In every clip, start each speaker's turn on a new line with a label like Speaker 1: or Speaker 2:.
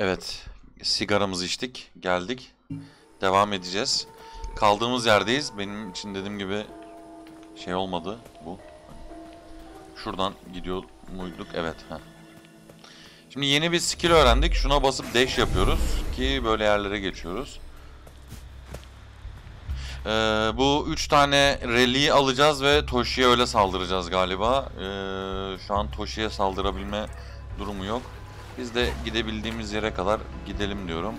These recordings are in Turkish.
Speaker 1: Evet, sigaramızı içtik, geldik. Devam edeceğiz. Kaldığımız yerdeyiz. Benim için dediğim gibi şey olmadı bu. Şuradan gidiyor muyduk? Evet. Heh. Şimdi yeni bir skill öğrendik. Şuna basıp dash yapıyoruz ki böyle yerlere geçiyoruz. Bu 3 tane rally'yi alacağız ve Toshi'ye öyle saldıracağız galiba. Şu an Toshi'ye saldırabilme durumu yok. Biz de gidebildiğimiz yere kadar gidelim diyorum.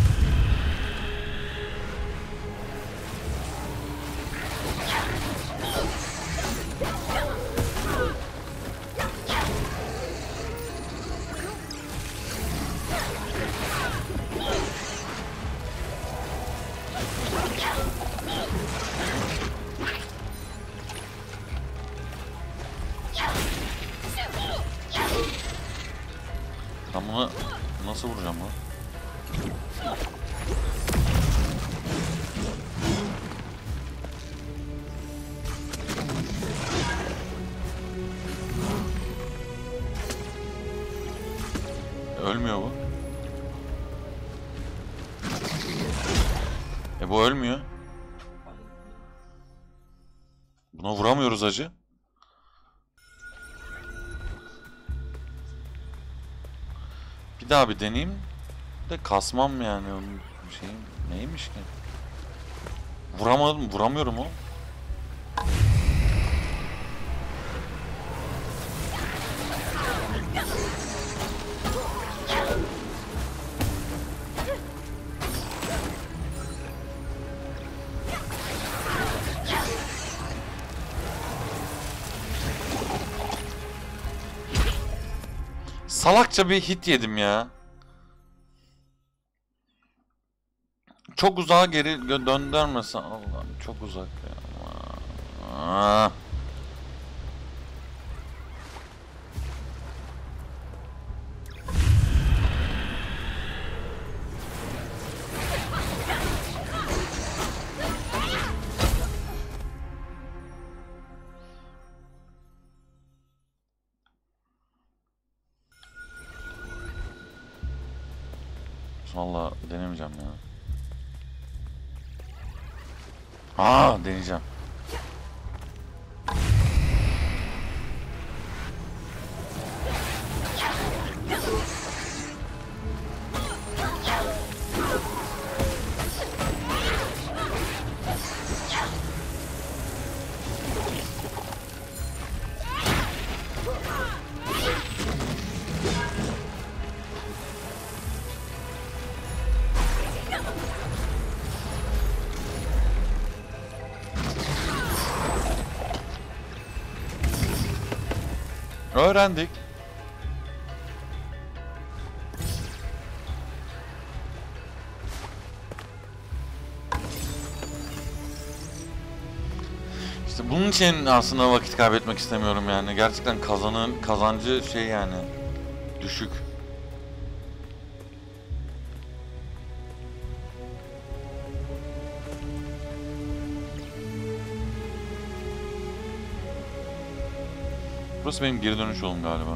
Speaker 1: Ben bunu nasıl vuracağım lan? Ölmüyor bu. Bu ölmüyor. Buna vuramıyoruz acı. Bir daha bir deneyeyim. De kasmam yani. Şeyim neymiş ki? Vuramadım, vuramıyorum o. Salakça bir hit yedim ya. Çok uzağa geri döndürmesen Allah'ım, çok uzak ya. Aa. Vallahi denemeyeceğim ya. Deneyeceğim. Öğrendik. İşte bunun için aslında vakit kaybetmek istemiyorum yani. Gerçekten kazancı şey yani düşük. Burası benim geri dönüş yolum galiba.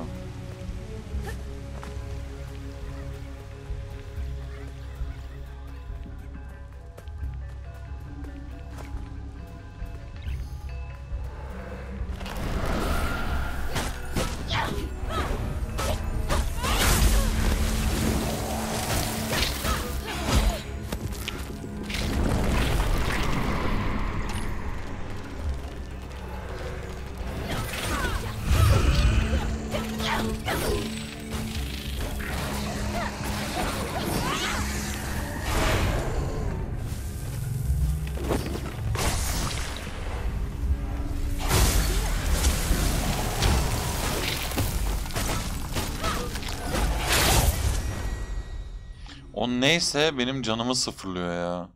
Speaker 1: O neyse benim canımı sıfırlıyor ya.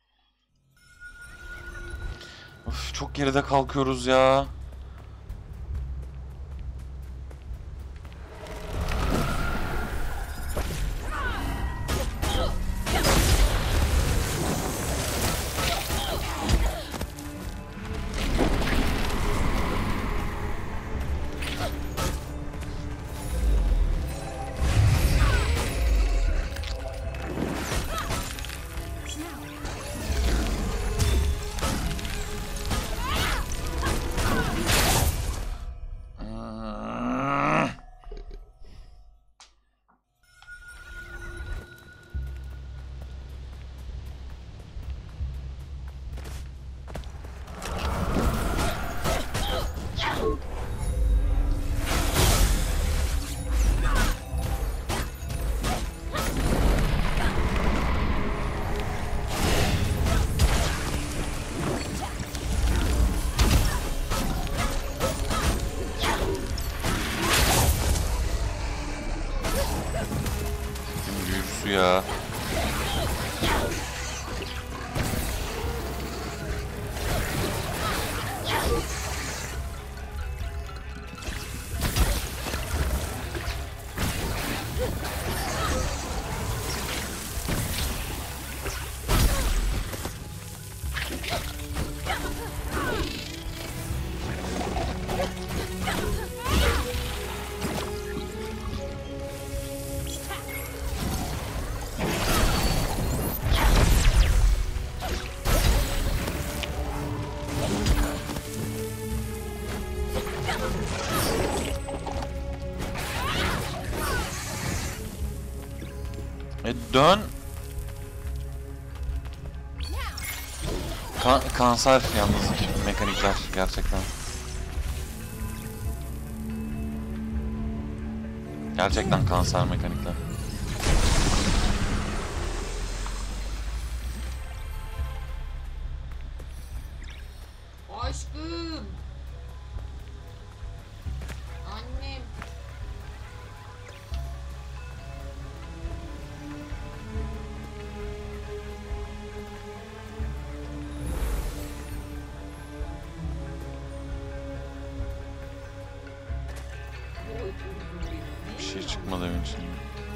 Speaker 1: Of, çok geride kalkıyoruz ya. şu ya. Dön. Kanser yalnız mekanikler gerçekten. Gerçekten kanser mekanikler.
Speaker 2: Aşkım. Annem.
Speaker 1: Bir şey çıkmadı evin içinde.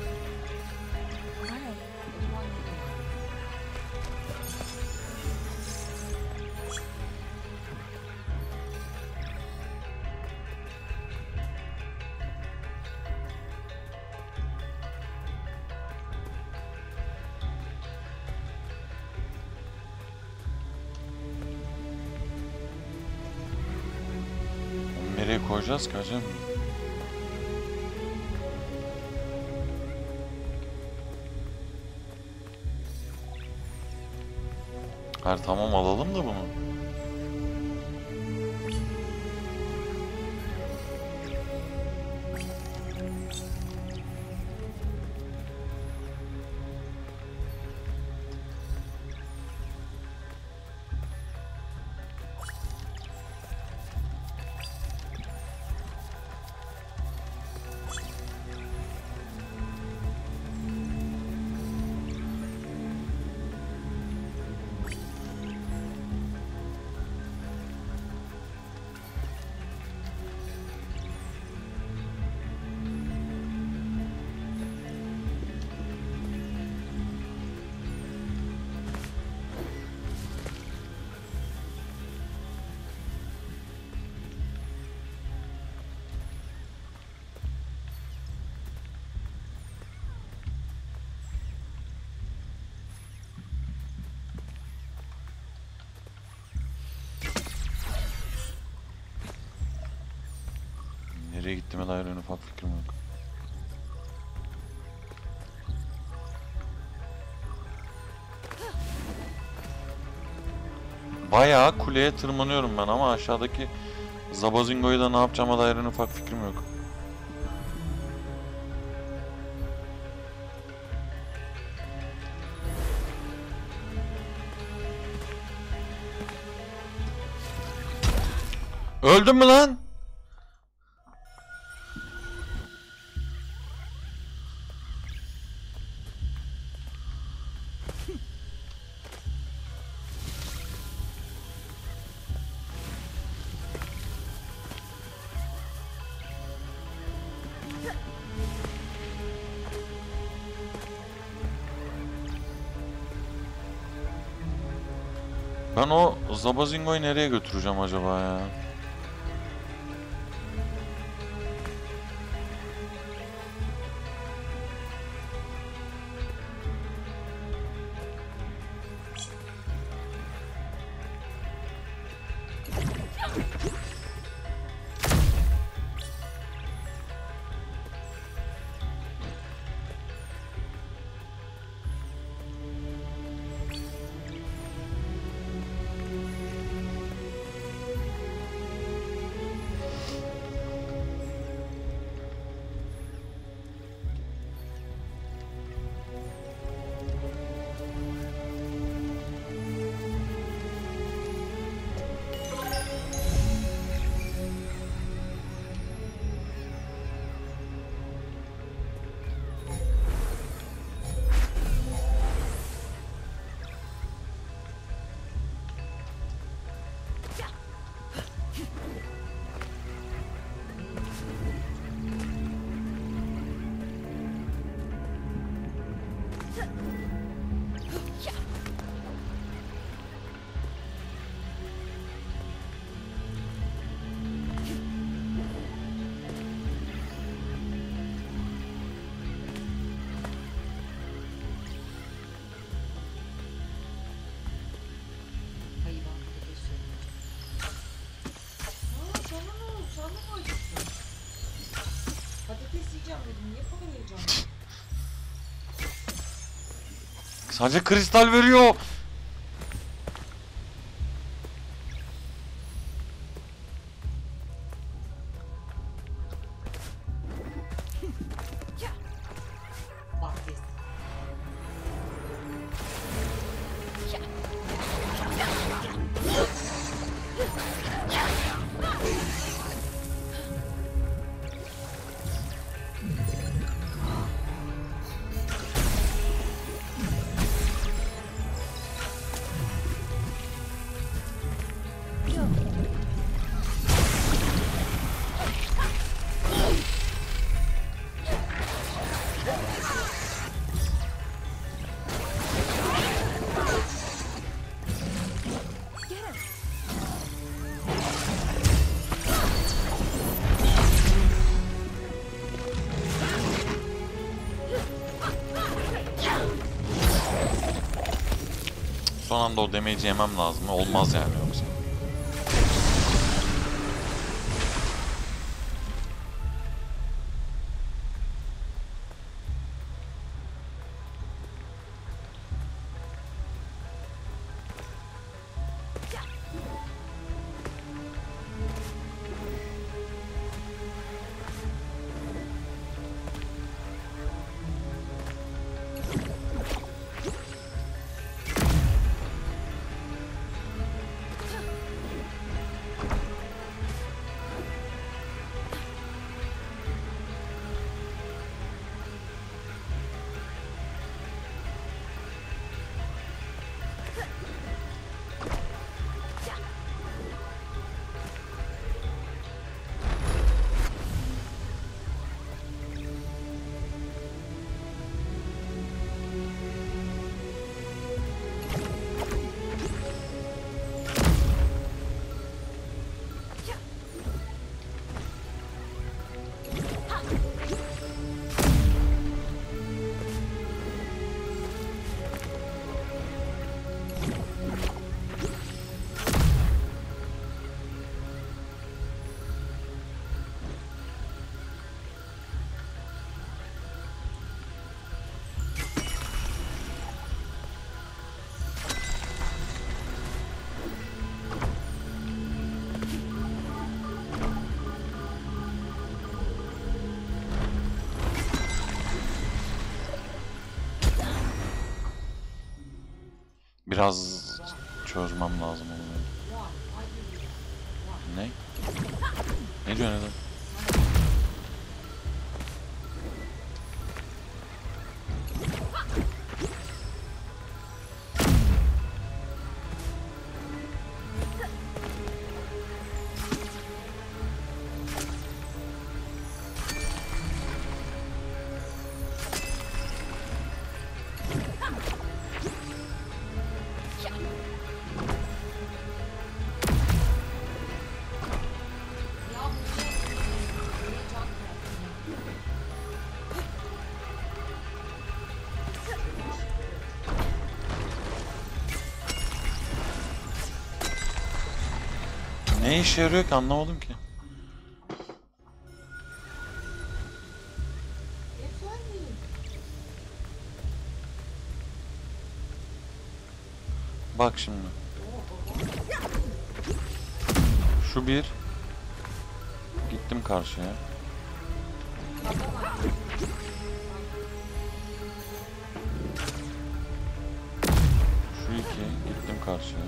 Speaker 1: Nereye koyacağız ki acaba? Hayır tamam alalım da bunu. Nereye gittiğime dair en ufak fikrim yok. Bayağı kuleye tırmanıyorum ben ama aşağıdaki Zabazingo'yu da ne yapacağıma dair en ufak fikrim yok. Öldün mü lan? Ben o Zabazingo'yu nereye götüreceğim acaba ya?
Speaker 2: Hayır ben patates yiyeceğim. Aa sana ne oldu? Sen de mi acıktın? Patates yiyeceğim dedim. Niye bu kadar heyecanlı?
Speaker 1: Sadece kristal veriyor.
Speaker 2: Bak biz.
Speaker 1: Son anda o damage'i yemem lazım. Olmaz yani yoksa. Biraz çözmem lazım onu. Ne? Ne diyor neden? Ne işe yarıyor ki anlamadım ki.
Speaker 2: Efendim?
Speaker 1: Bak şimdi. Şu bir. Gittim karşıya. Şu iki. Gittim karşıya.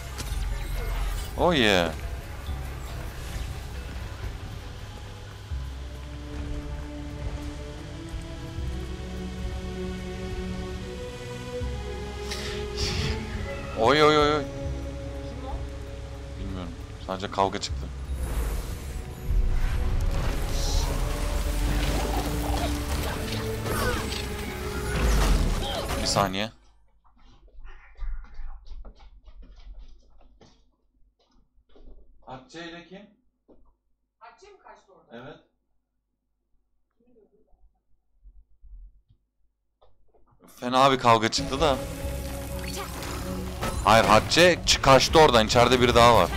Speaker 1: Oh yeah. Oy oy oy oy.
Speaker 2: Kim o?
Speaker 1: Bilmiyorum. Sadece kavga çıktı. Bir saniye. Hatice ile kim?
Speaker 2: Hatice mi kaçtı orada?
Speaker 1: Evet. Fena bir kavga çıktı da. Hayır, Hatice kaçtı oradan. İçeride biri daha var.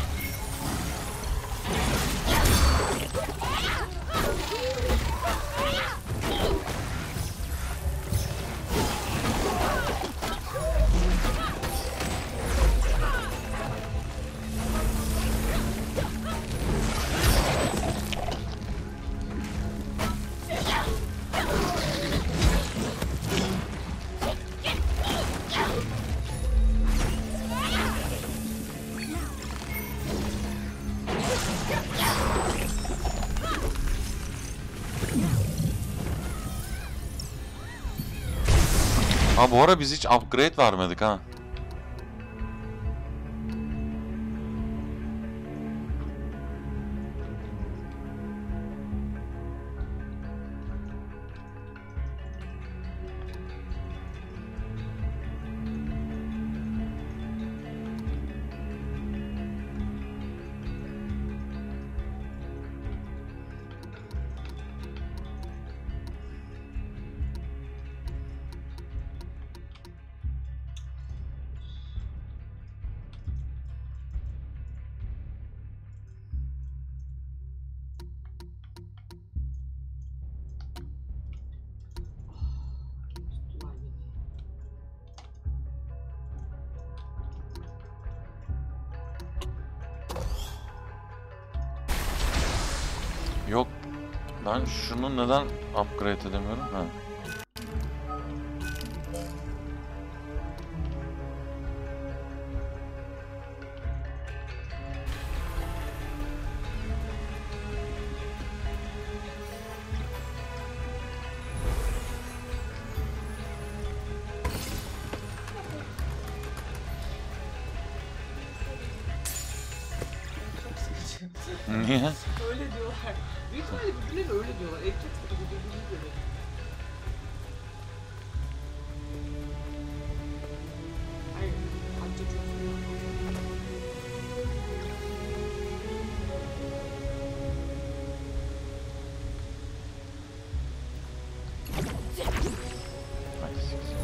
Speaker 1: Ha, bu ara biz hiç upgrade vermedik ha.
Speaker 2: Tuttular beni.
Speaker 1: Yok. Ben şunu neden upgrade edemiyorum? Ha.
Speaker 2: Çok sıkıcı.
Speaker 1: Niye?
Speaker 2: Öyle diyorlar. Büyük ihtimalle birbirleri öyle diyorlar. Erkek sıkıcı birbirine göre. Hayır. Hatice çok seviyorum.
Speaker 1: Ay, siktir.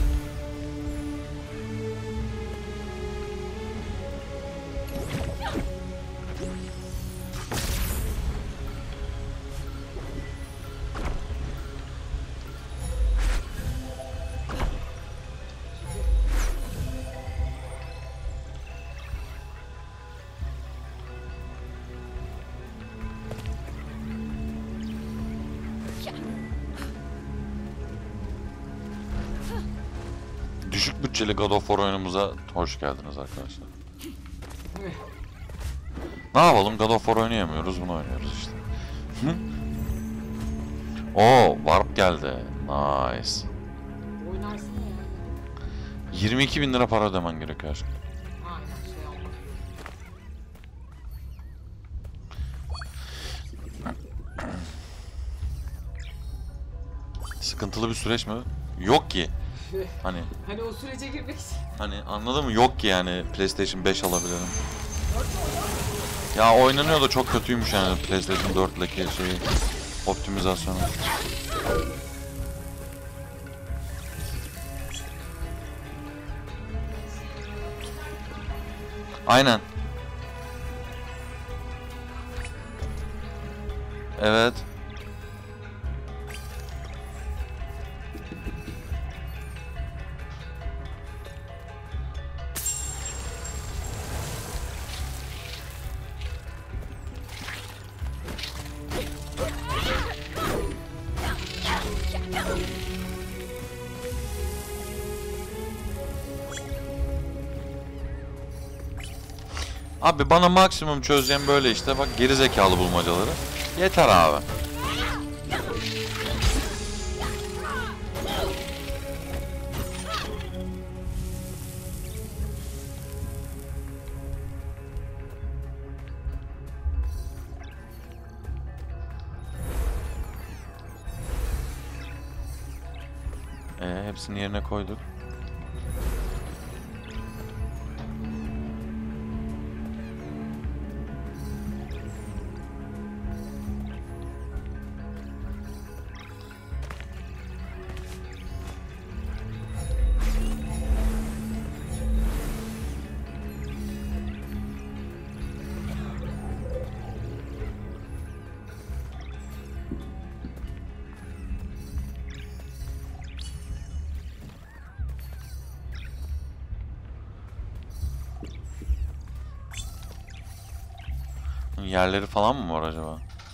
Speaker 1: Düşük bütçeli God of War oyunumuza hoş geldiniz arkadaşlar. Ne yapalım? God of War oynayamıyoruz, bunu oynuyoruz işte. Hı? Oo, Warp geldi. Nice.
Speaker 2: Oynarsın ya.
Speaker 1: 22.000 lira para ödemen gerekiyor aşkım.
Speaker 2: Aynen şey olmaz.
Speaker 1: Sıkıntılı bir süreç mi? Yok ki. Hani
Speaker 2: Hani o sürece girmek için.
Speaker 1: anladın mı? Yok ki yani PlayStation 5 alabilirim. Ya oynanıyor da çok kötüymüş yani PlayStation 4'deki şeyi, optimizasyonu. Aynen. Evet. Abi bana maksimum çözeceğim böyle işte, bak, geri zekalı bulmacaları. Yeter abi. hepsini yerine koyduk. Yerleri falan mı var acaba?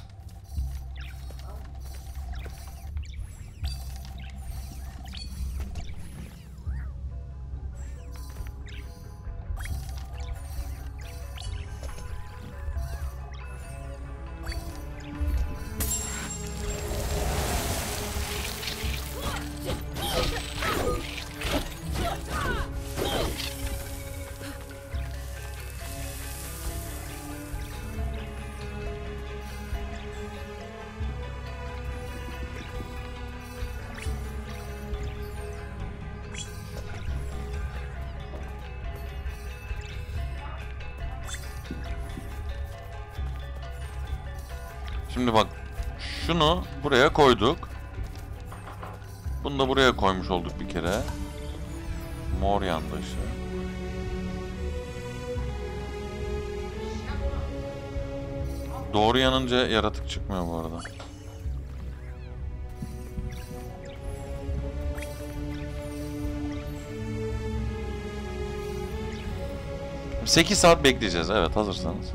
Speaker 1: Şimdi bak, şunu buraya koyduk. Bunu da buraya koymuş olduk bir kere. Mor yandaşı. Doğru yanınca yaratık çıkmıyor bu arada. ...8 saat bekleyeceğiz, evet, hazırsanız.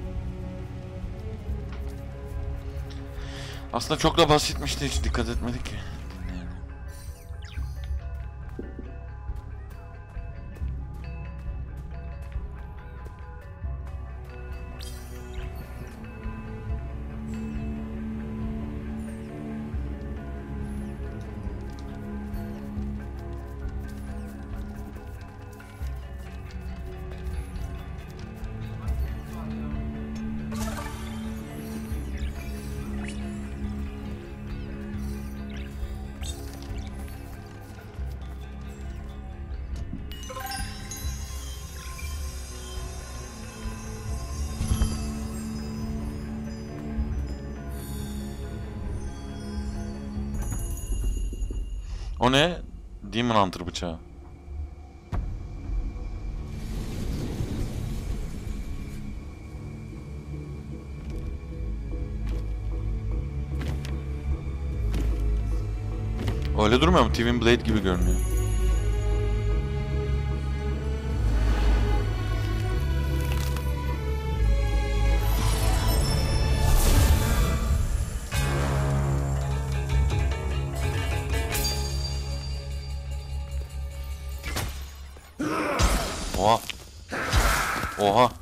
Speaker 1: Aslında çok da basitmiş de hiç dikkat etmedik ki. O ne? Demon Hunter bıçağı. Öyle durmuyor mu? Twin Blade gibi görünüyor. Oha. Oha.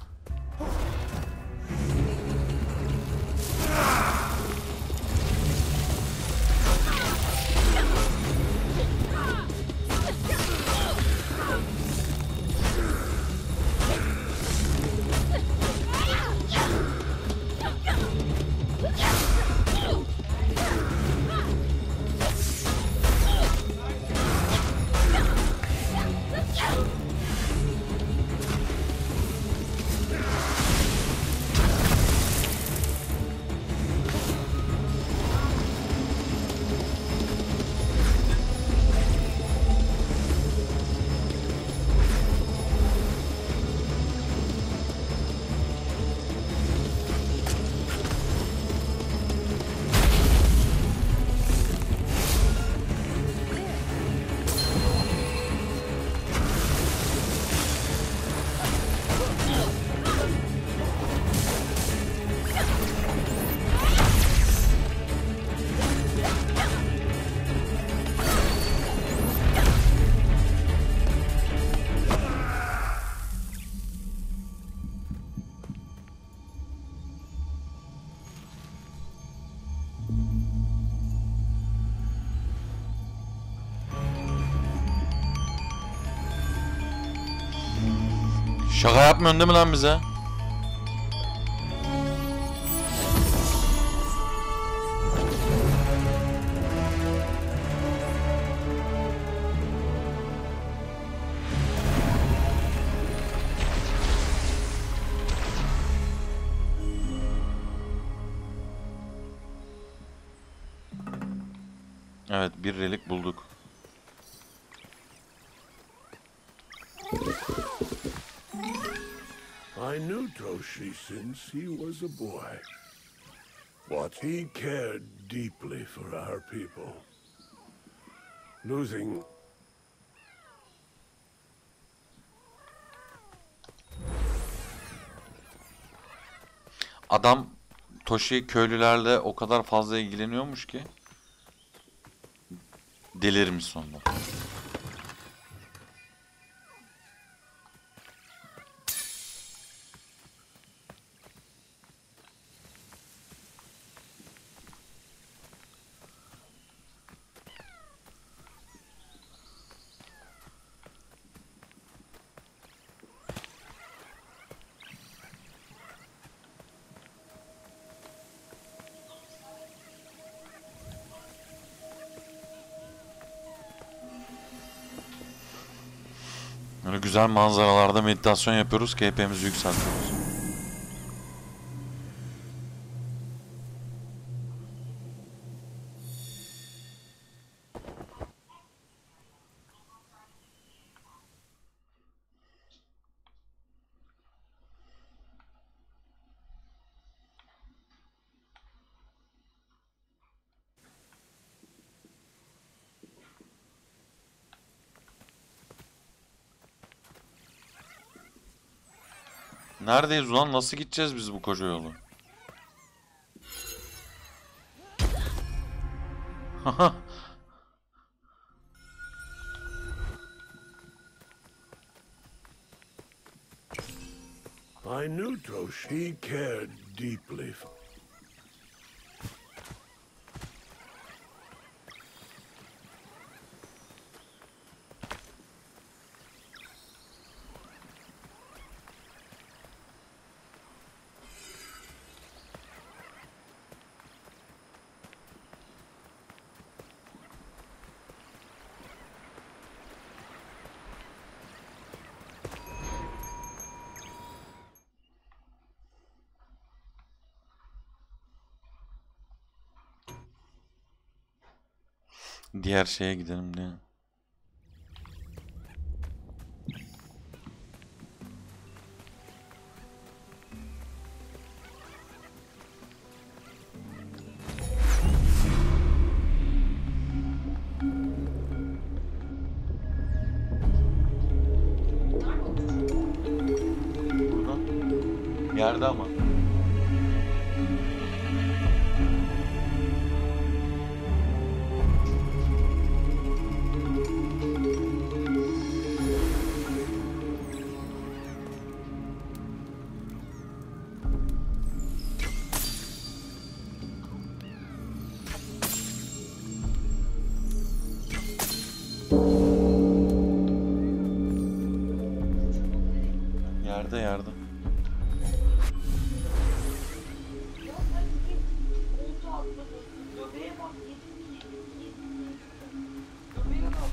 Speaker 1: Şaka yapmıyorsun değil mi lan bize? Evet, bir relik bulduk.
Speaker 3: I knew Toshi since he was a boy. What he cared deeply for our people. Losing
Speaker 1: Adam Toshi köylülerle o kadar fazla ilgileniyormuş ki delirmiş sonunda. Böyle güzel manzaralarda meditasyon yapıyoruz ki HP'mizi yükseltiyoruz. Neredeyiz ulan? Nasıl gideceğiz biz bu koca yolu?
Speaker 3: I knew Toshi cared deeply for...
Speaker 1: Diğer şeye gidelim diye. Burada. Yerde ama. Yerde yerde.
Speaker 2: Ya sen git. Koltuğa atladın. Göbeğe bak. Yedin. Göbeğe bak.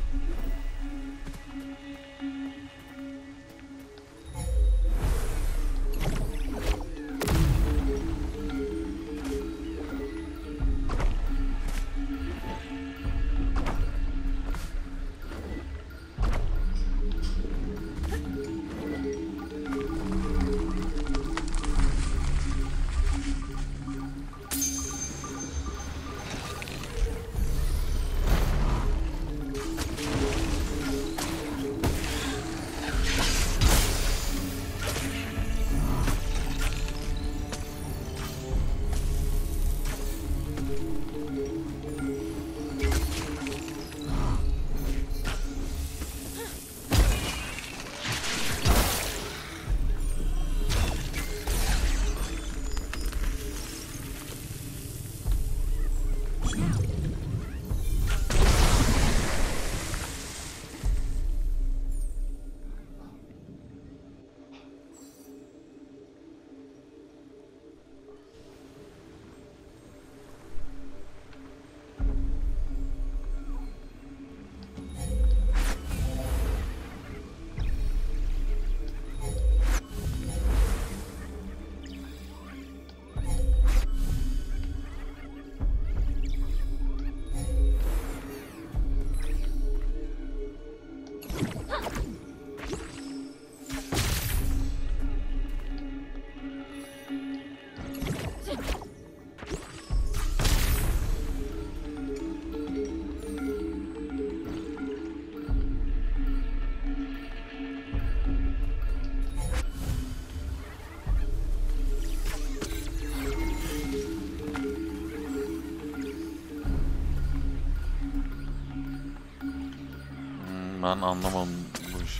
Speaker 1: Ben anlamadım bu işi.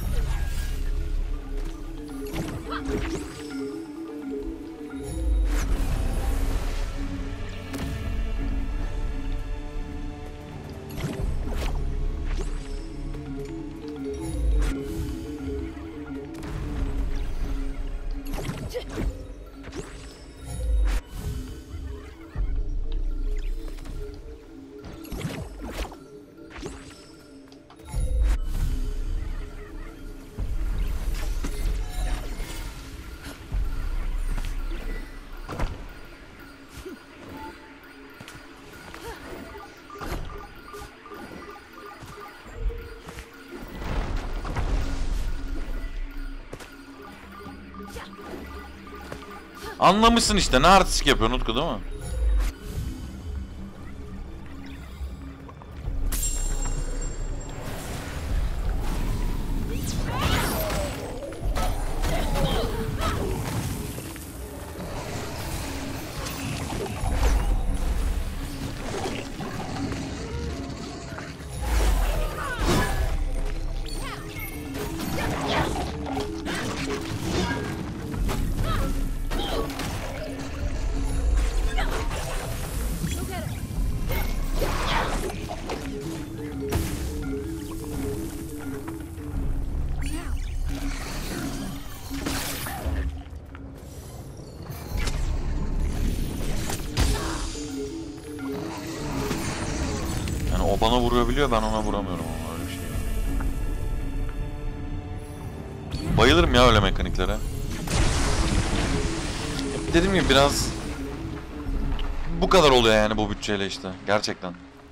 Speaker 1: Anlamışsın işte, ne artistik yapıyor Utku, değil mi? Yani o bana vurabiliyor, ben ona vuramıyorum ama öyle bir şey. Bayılırım ya öyle mekaniklere. Dediğim gibi biraz bu kadar oluyor yani bu bütçeyle işte, gerçekten.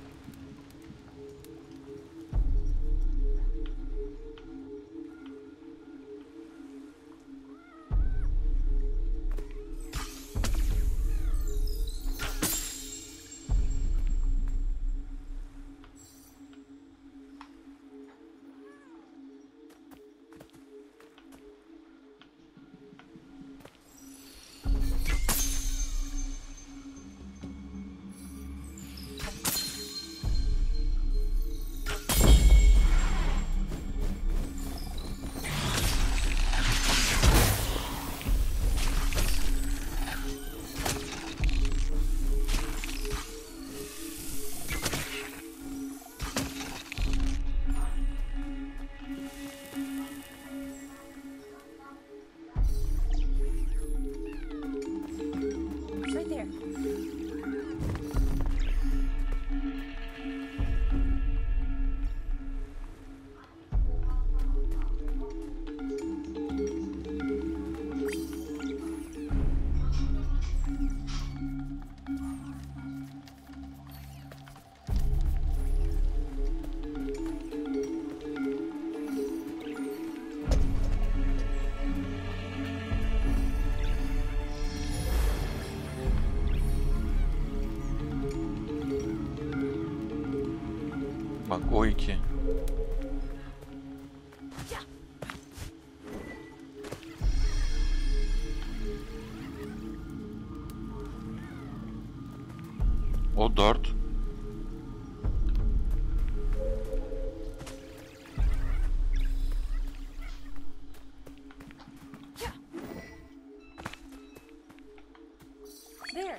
Speaker 4: Right there.
Speaker 1: Bak o iki. O 4.
Speaker 4: There.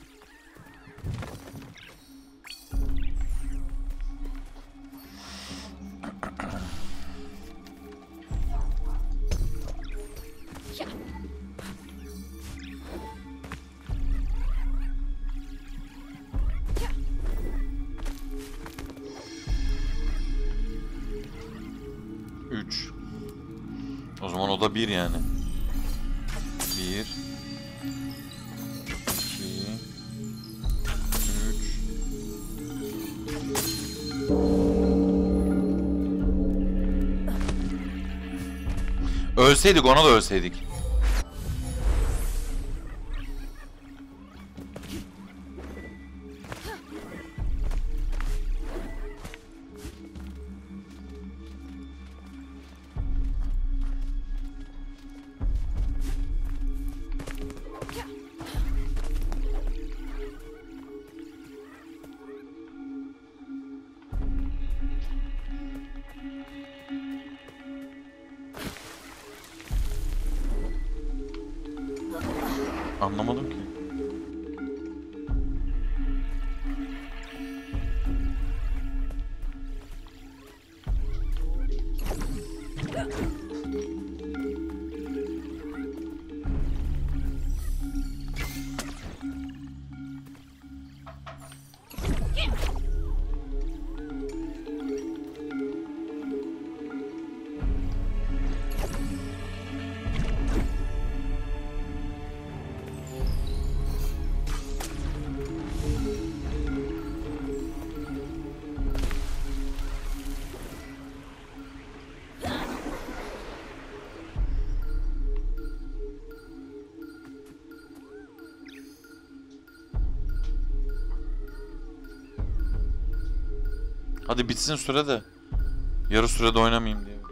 Speaker 1: Üç. O zaman o da 1 yani. 1 2 3. Ölseydik, ona da ölseydik. Anlamadım ki. Hadi bitsin süre de. Yarı sürede oynamayayım diye.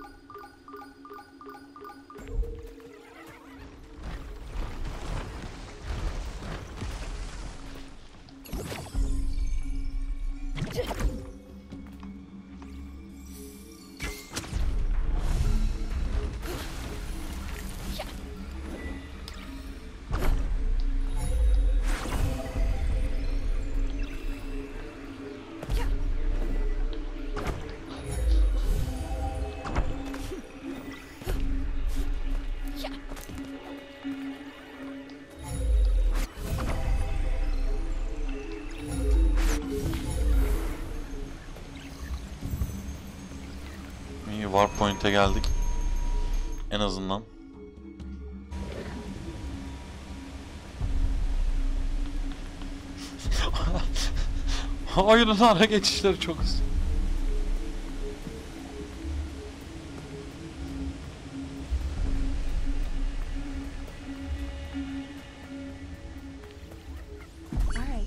Speaker 1: İyi, Warpoint'e geldik. En azından. Oyunun ara geçişleri çok hızlı.
Speaker 4: All right.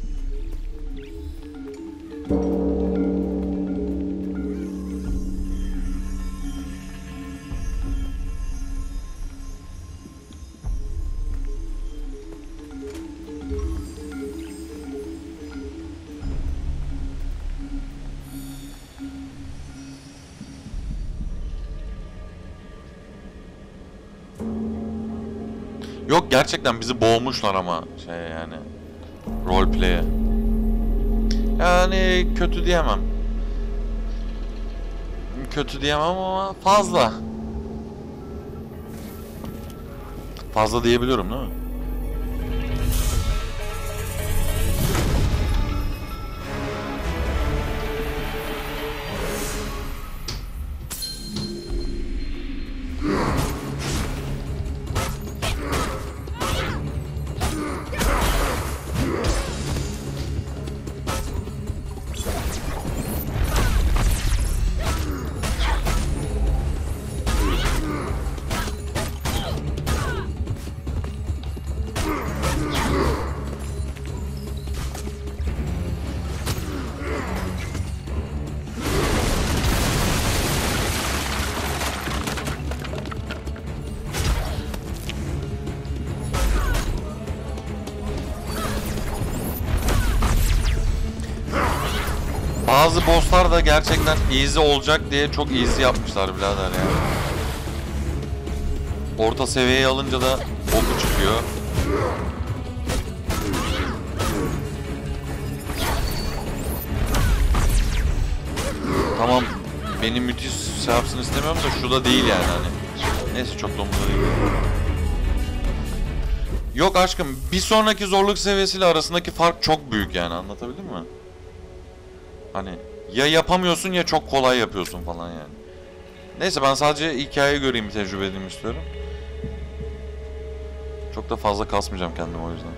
Speaker 1: Yok, gerçekten bizi boğmuşlar ama şey yani roleplay'e. Yani kötü diyemem. Kötü diyemem ama fazla. Fazla diyebiliyorum değil mi? Bazı bosslar da gerçekten easy olacak diye çok easy yapmışlar birader ya. Orta seviyeye alınca da boku çıkıyor. Tamam, beni müthiş şey yapsın istemiyorum da şu da değil yani hani. Neyse, çok da umurumda değil. Yok aşkım, bir sonraki zorluk seviyesiyle arasındaki fark çok büyük yani, anlatabildim mi? Hani ya yapamıyorsun ya çok kolay yapıyorsun falan yani. Neyse, ben sadece hikayeyi göreyim, bir tecrübe edeyim istiyorum. Çok da fazla kasmayacağım kendimi o yüzden.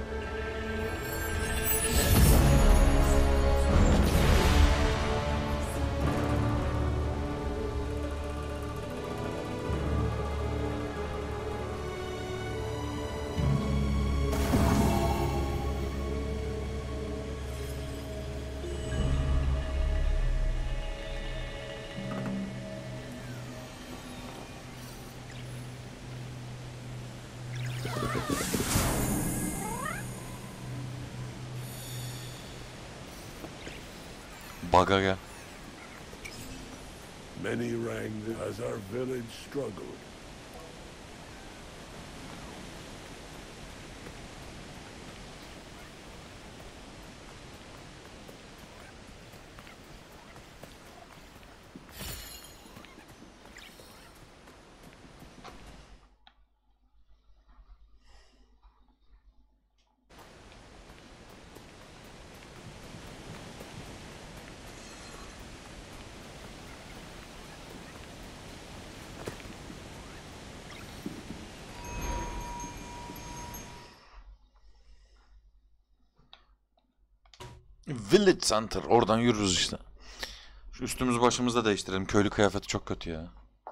Speaker 1: Bug'a gel.
Speaker 3: Many rang as our village struggled.
Speaker 1: Village Center. Oradan yürürüz işte. Şu üstümüzü başımızı da değiştirelim. Köylü kıyafeti çok kötü ya.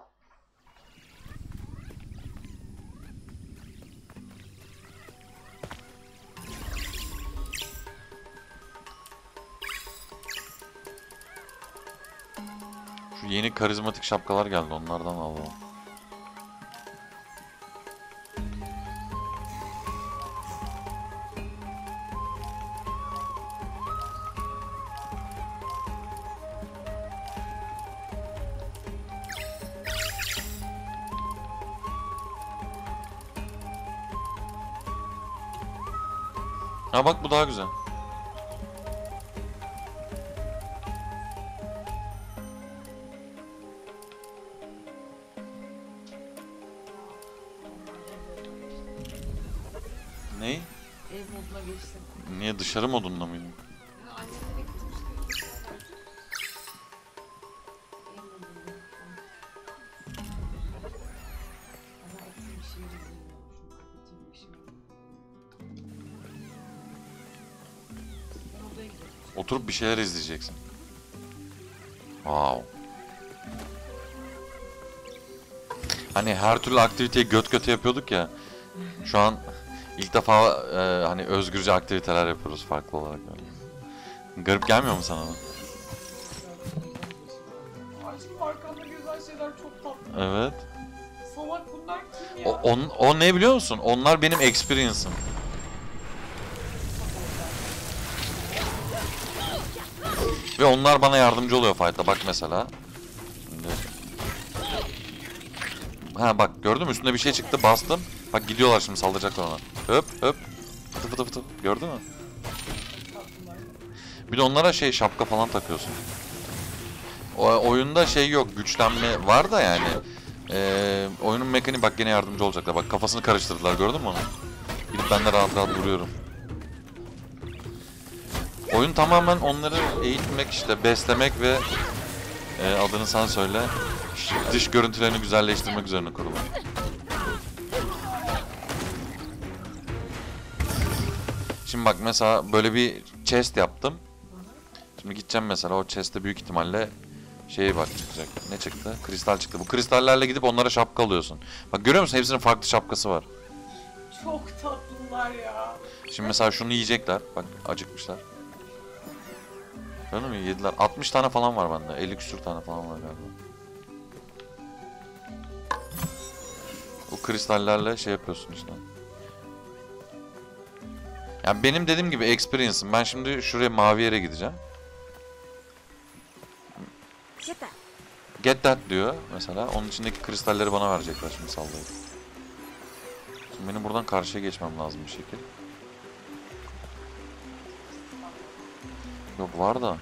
Speaker 1: Şu yeni karizmatik şapkalar geldi. Onlardan alalım. Ha bak bu daha güzel. Ney?
Speaker 2: Ev moduna geçtim.
Speaker 1: Niye dışarı modunda mıydın?
Speaker 2: Ya annemlere gitmiştim. Ev modunda. Ama eksiğim bir şey bilmiyorum. Şunu kapatayım bir şey. Ben odaya gidiyorum.
Speaker 1: Oturup bir şeyler izleyeceksin. Wow. Hani her türlü aktiviteyi göt göte yapıyorduk ya. Şu an ilk defa hani özgürce aktiviteler yapıyoruz farklı olarak. Böyle. Garip gelmiyor mu sana da?
Speaker 2: Aşkım arkamda güzel şeyler çok tatlı.
Speaker 1: Evet.
Speaker 2: Salak bunlar kim ya?
Speaker 1: O ne biliyor musun? Onlar benim experience'ım. Ve onlar bana yardımcı oluyor fight'ta. Bak mesela. Şimdi... Ha bak gördün mü? Üstünde bir şey çıktı. Bastım. Bak gidiyorlar şimdi saldıracaklar ona. Höp höp. Fıtı fıtı fıtı. Gördün mü? Bir de onlara şey şapka falan takıyorsun. Oyunda şey yok. Güçlenme var da yani. Oyunun mekaniği bak gene yardımcı olacaklar. Bak kafasını karıştırdılar. Gördün mü onu? Gidip ben de rahat rahat vuruyorum. Oyun tamamen onları eğitmek işte. Beslemek ve adını sen söyle. Dış görüntülerini güzelleştirmek üzerine kurulu. Şimdi bak mesela böyle bir chest yaptım. Şimdi gideceğim mesela o chest'te büyük ihtimalle şey bak çıkacak. Ne çıktı? Kristal çıktı. Bu kristallerle gidip onlara şapka alıyorsun. Bak görüyor musun? Hepsinin farklı şapkası var.
Speaker 2: Çok tatlılar ya.
Speaker 1: Şimdi mesela şunu yiyecekler. Bak acıkmışlar. Gördün mü? Yediler. 60 tane falan var bende. 50 küsür tane falan var galiba. Bu kristallerle şey yapıyorsun işte. Yani benim dediğim gibi experience'ım. Ben şimdi şuraya mavi yere gideceğim. Get that diyor mesela. Onun içindeki kristalleri bana verecekler şimdi sallayıp. Şimdi benim buradan karşıya geçmem lazım bir şekil. Yok var da.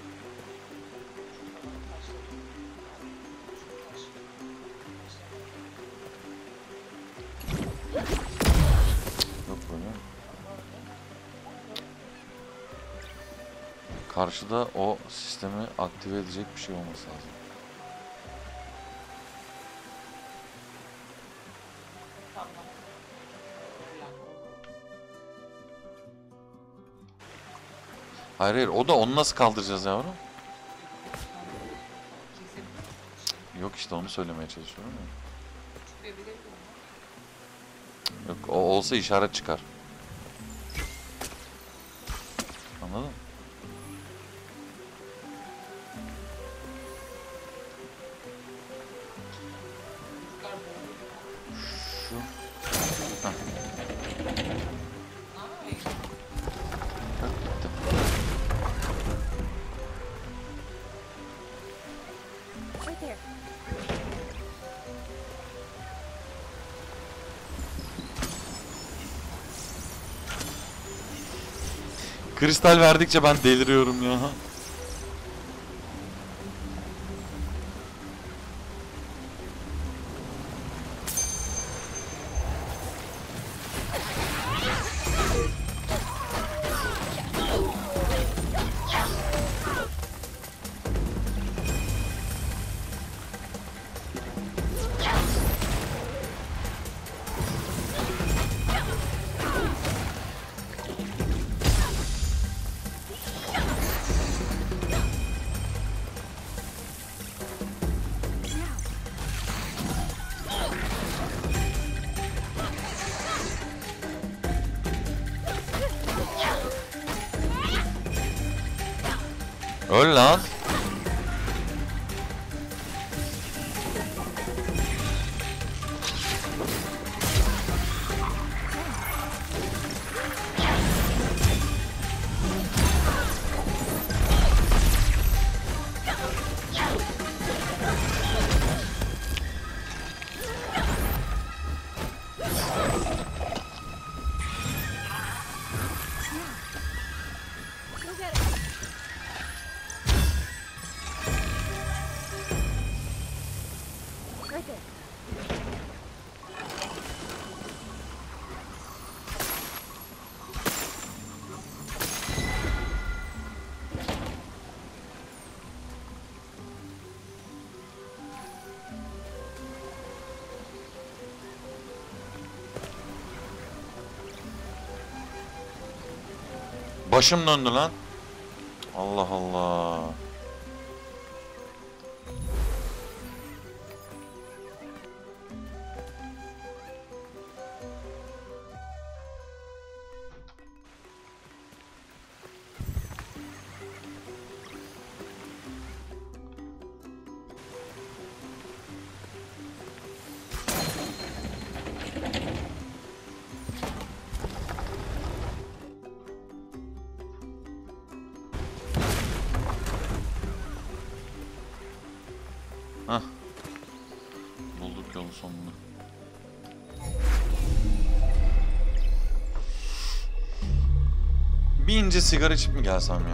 Speaker 1: Yok böyle. Karşıda o sistemi aktive edecek bir şey olması lazım. Hayır hayır o da onu nasıl kaldıracağız yavrum? Yok işte onu söylemeye çalışıyorum ya. Yok o olsa işaret çıkar. Anladın mı? Şu. Heh. Bak bitti.
Speaker 4: Right there.
Speaker 1: Kristal verdikçe ben deliriyorum ya. Öl lan.
Speaker 4: Go get it. Right there.
Speaker 1: Başım döndü lan. Allah Allah. Hah. Bulduk yolu sonunda. Bir ince sigara içip mi gelsem ya?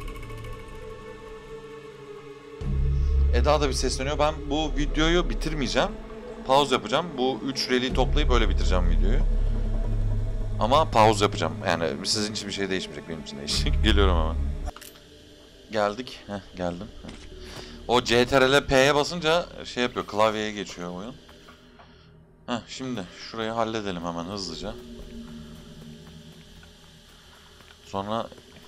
Speaker 1: Eda da bir sesleniyor. Ben bu videoyu bitirmeyeceğim. Pause yapacağım. Bu 3 rally toplayıp öyle bitireceğim videoyu. Ama pause yapacağım. Yani sizin için bir şey değişmeyecek, benim için değişecek. Geliyorum hemen. Geldik. Heh, geldim. O CTRL P'ye basınca şey yapıyor, klavyeye geçiyor oyun. Heh, şimdi şurayı halledelim hemen hızlıca. Sonra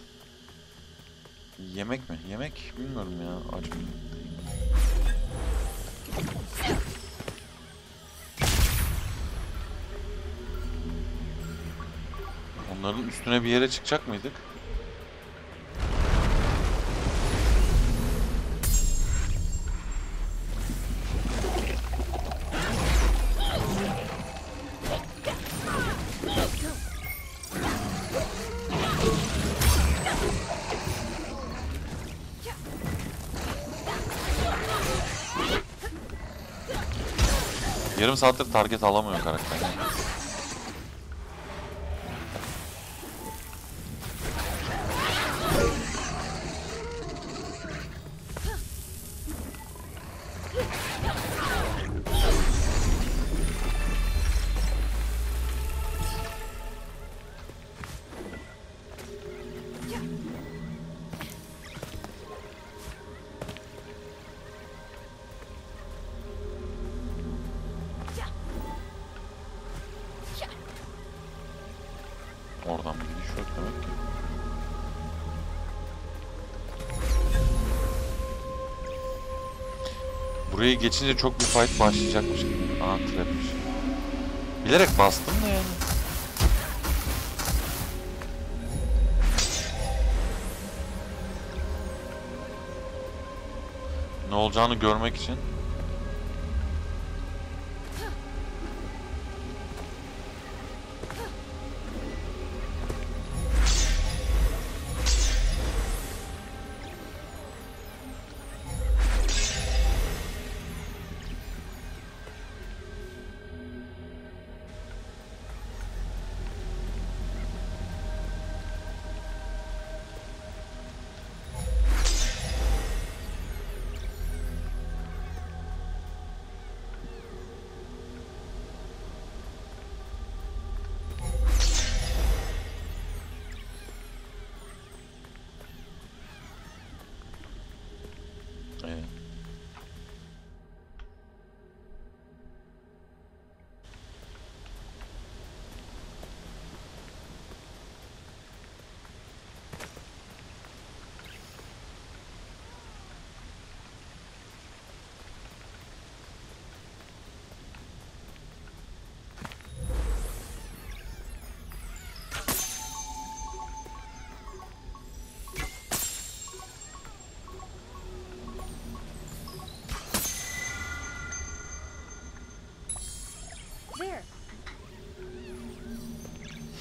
Speaker 1: yemek mi? Yemek bilmiyorum ya. Acı mı? Onların üstüne bir yere çıkacak mıydık? Yarım saattir target alamıyor karakter. Oradan bir gidiş yok demek ki. Burayı geçince çok bir fight başlayacakmış gibi. Aa, trapmiş. Bilerek bastım da yani. Ne olacağını görmek için.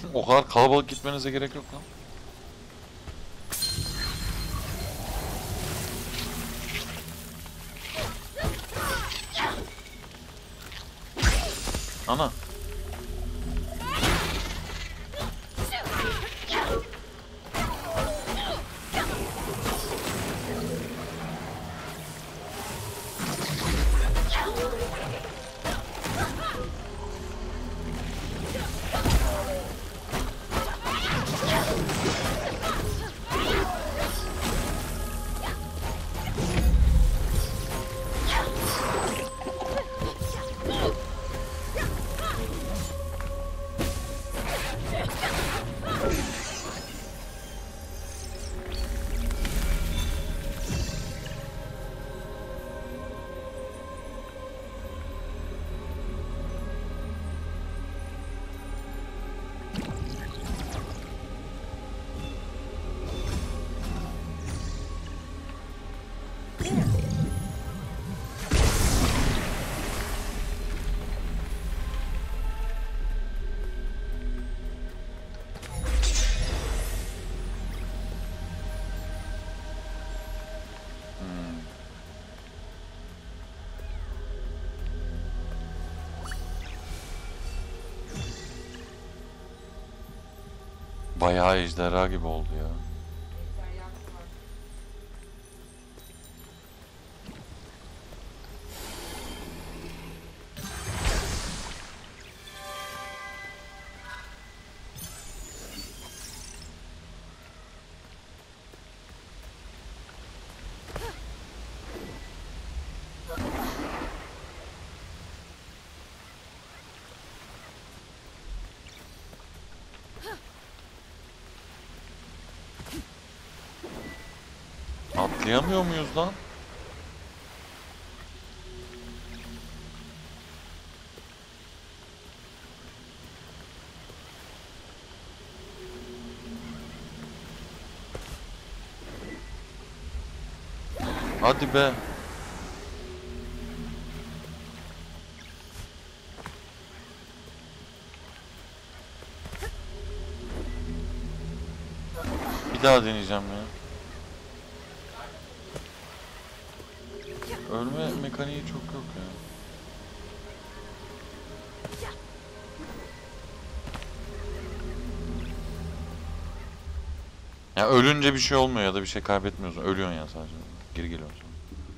Speaker 1: O kadar kalabalık gitmenize gerek yok lan. Ana. Bayağı ejderha gibi oldu ya.
Speaker 2: Ejder yaktılar.
Speaker 1: Atlayamıyor muyuz lan? Hadi be. Bir daha deneyeceğim ya. Ölme mekaniği çok yok ya. Ya ölünce bir şey olmuyor ya da bir şey kaybetmiyorsun. Ölüyorsun ya sadece. Geri geliyorsun sonra.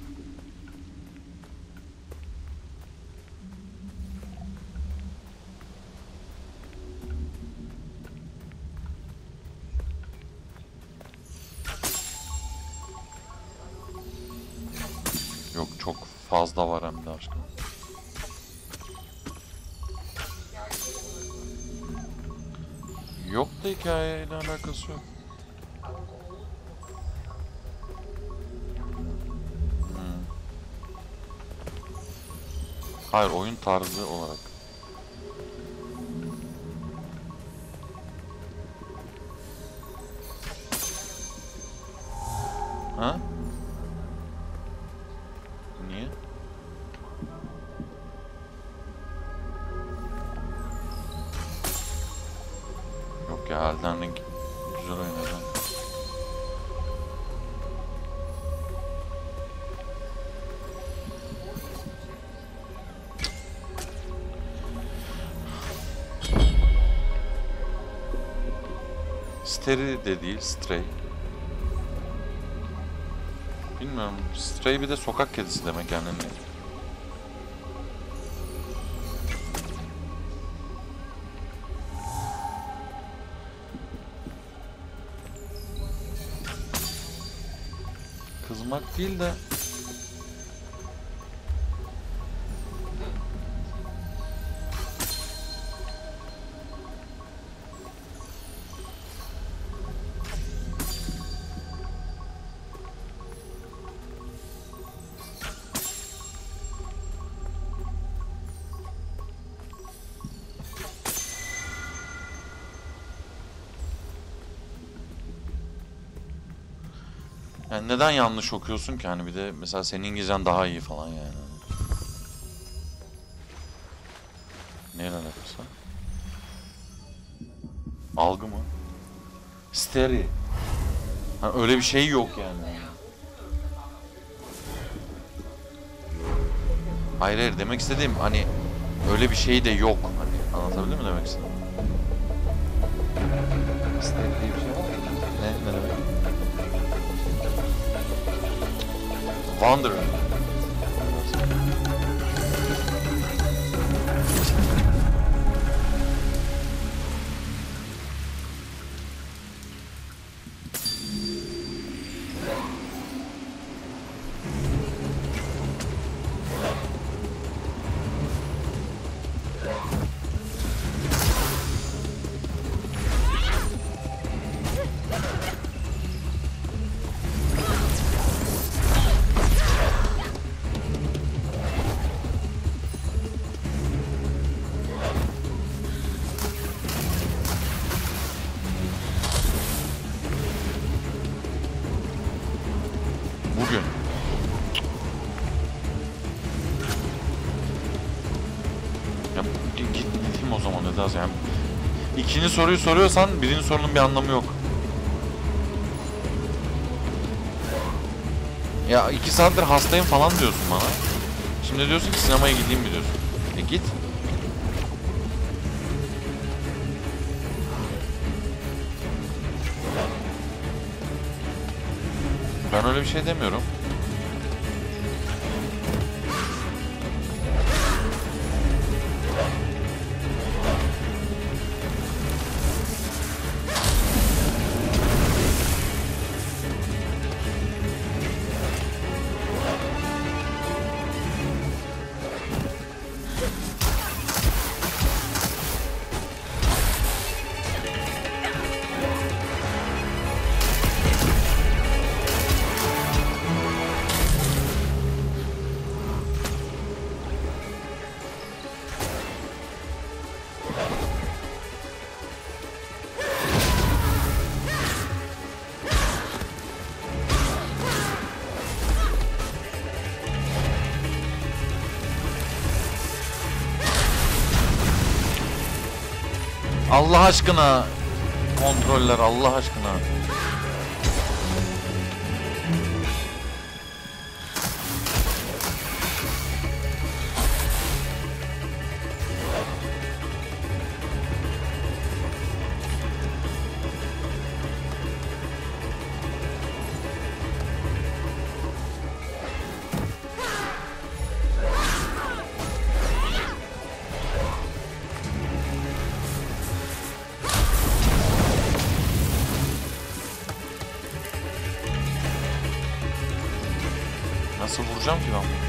Speaker 1: Yok çok fazla var hem de aşkım. Yok da hikayeyle alakası yok. Hayır, oyun tarzı olarak. Ha? Niye? Yok ya, Elden Ring güzel oynadı. Stray de değil, Stray. Bilmiyorum, Stray bir de sokak kedisi demek yani. Kızmak değil de yani neden yanlış okuyorsun ki, hani bir de mesela senin İngilizcen daha iyi falan yani. Neyle alakası var? Algı mı? Steri. Ha, öyle bir şey yok yani. Hayır hayır, demek istediğim hani öyle bir şey de yok. Hani anlatabildim mi demek istediğim? Steri diye bir şey var mı? Ne demek? Wanderer. Bugün. Ya gideyim o zaman Eda yani. İkinci soruyu soruyorsan birinci sorunun bir anlamı yok. Ya 2 saattir hastayım falan diyorsun bana. Şimdi diyorsun ki sinemaya gideyim mi diyorsun. Git. Ben öyle bir şey demiyorum. Allah aşkına kontroller, Allah aşkına. Nasıl vuracağım ki ben bunu?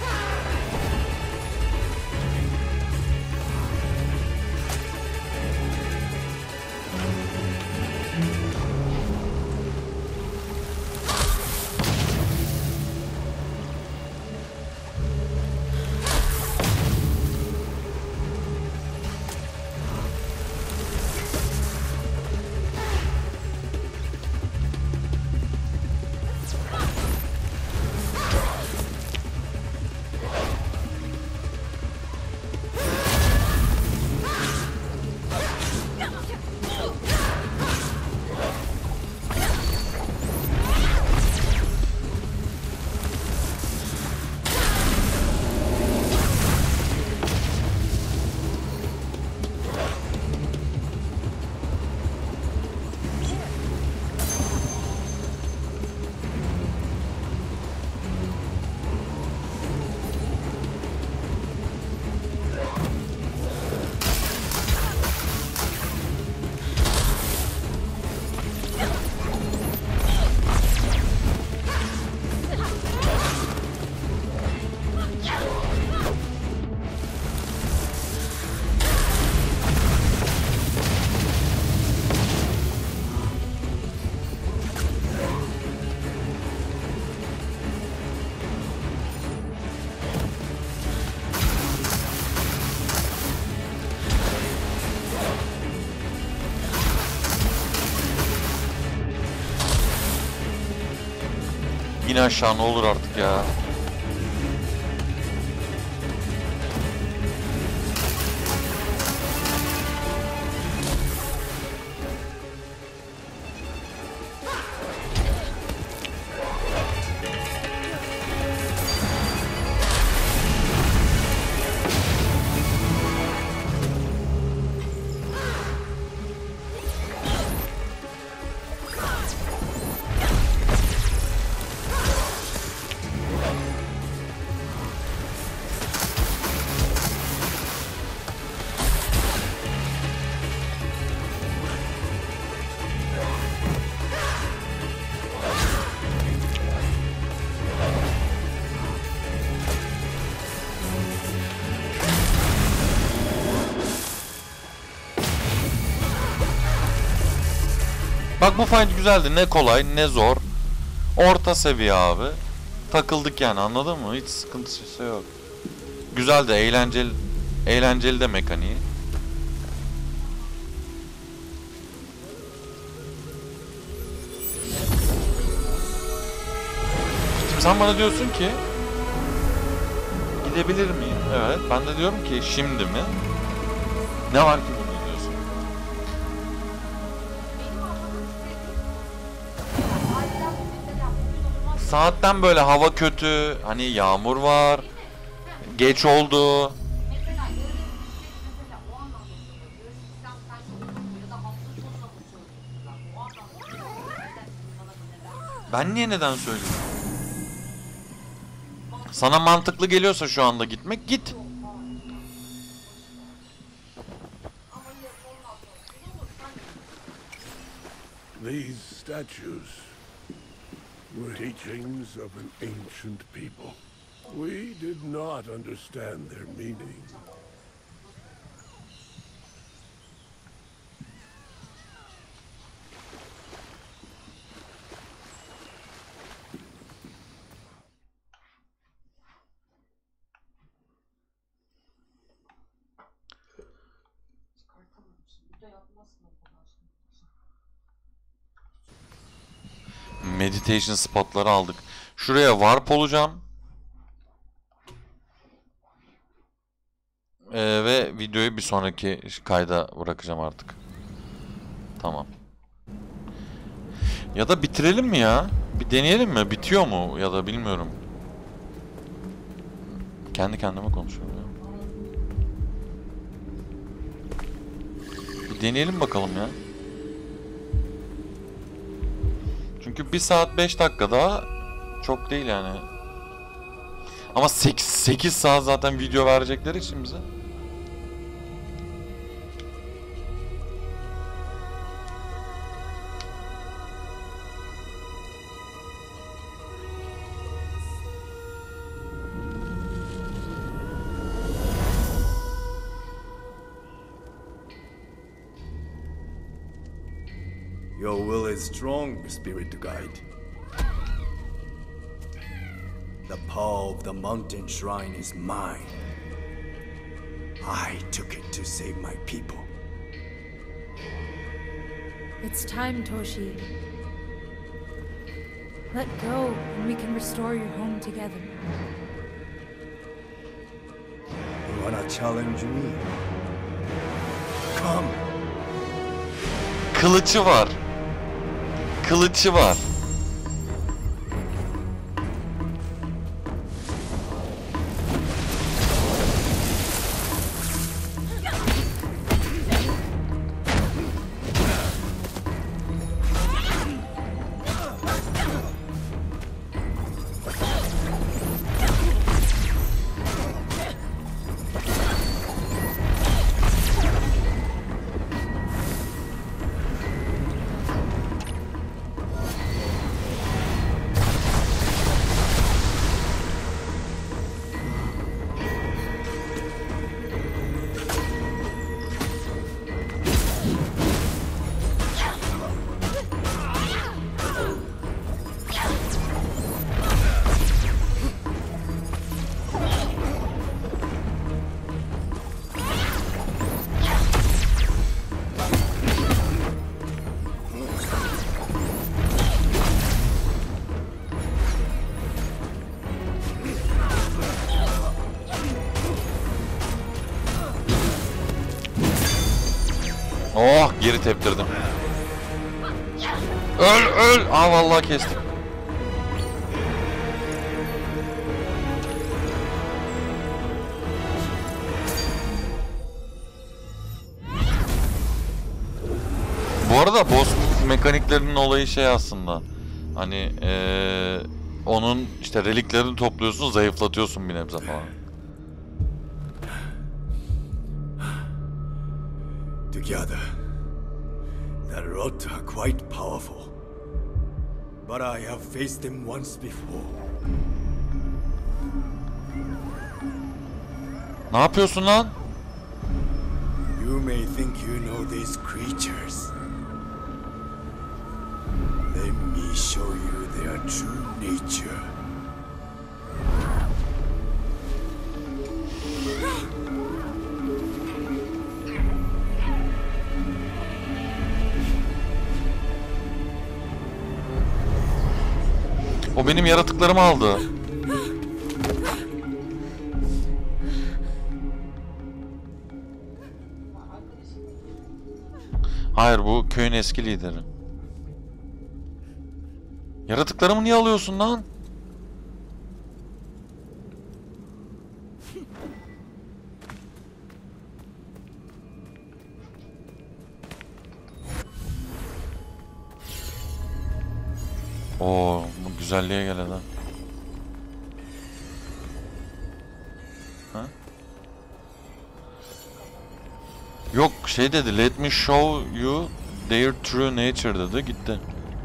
Speaker 1: Yine aşağı, ne olur artık ya. Bak bu fight güzeldi. Ne kolay ne zor. Orta seviye abi. Takıldık yani, anladın mı? Hiç sıkıntısı yok. Güzel de eğlenceli. Eğlenceli de mekaniği. Şimdi sen bana diyorsun ki gidebilir miyim? Evet. Ben de diyorum ki şimdi mi? Ne var ki bunda diyorsun. Saatten böyle hava kötü. Hani yağmur var. Geç oldu.
Speaker 5: Mesela öyle bir şey, mesela o anlamda söylüyorum. Böyle sistem sen çok ya da hafta sonuna mı söylüyorsun? Ben o anlamda söylüyorum. Neden bana neden?
Speaker 1: Ben niye neden söyleyeyim? Sana mantıklı geliyorsa şu anda gitmek, git.
Speaker 3: These statues were teachings of an ancient people. We did not understand their meaning.
Speaker 1: Meditation spotları aldık. Şuraya warp olacağım. Ve videoyu bir sonraki kayda bırakacağım artık. Tamam. Ya da bitirelim mi ya? Bir deneyelim mi? Bitiyor mu? Ya da bilmiyorum. Kendi kendime konuşuyorum ya. Bir deneyelim bakalım ya. Çünkü 1 saat 5 dakika daha çok değil yani. Ama 8 saat zaten video verecekleri için bize.
Speaker 6: Your will is strong, Spirit Guide. The power of the mountain shrine is mine. I took it to save my people.
Speaker 4: It's time, Toshi. Let go, and we can restore your home together.
Speaker 6: You wanna challenge me? Come!
Speaker 1: Kılıcı var. Kılıcı var. Oh, geri teptirdim. Öl öl. Aa vallahi kestim. Bu arada boss mekaniklerinin olayı şey aslında. Hani onun işte reliklerini topluyorsun, zayıflatıyorsun bir nebze falan.
Speaker 6: Together, the Rot are quite powerful. But I have faced them once before.
Speaker 1: Ne yapıyorsun lan?
Speaker 6: You may think you know these creatures. me show you their true nature.
Speaker 1: O benim yaratıklarımı aldı. Hayır, bu köyün eski lideri. Yaratıklarımı niye alıyorsun lan? Oo, bu güzelliğe gel lan. Ha? Yok, şey dedi, let me show you their true nature dedi, gitti.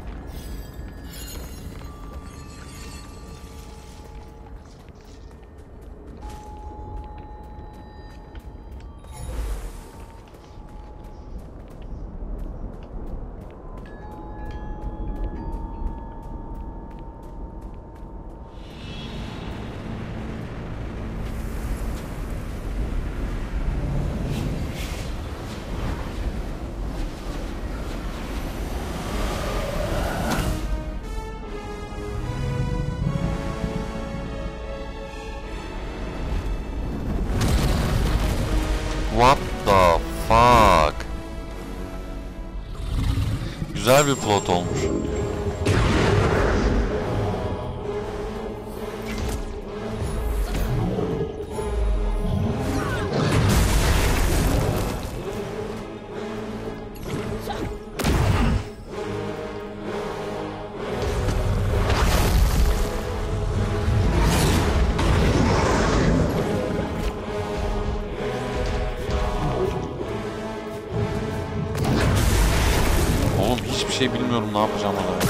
Speaker 1: What the fuck? Güzel bir plot olmuş. Oğlum hiçbir şey bilmiyorum, ne yapacağım ona.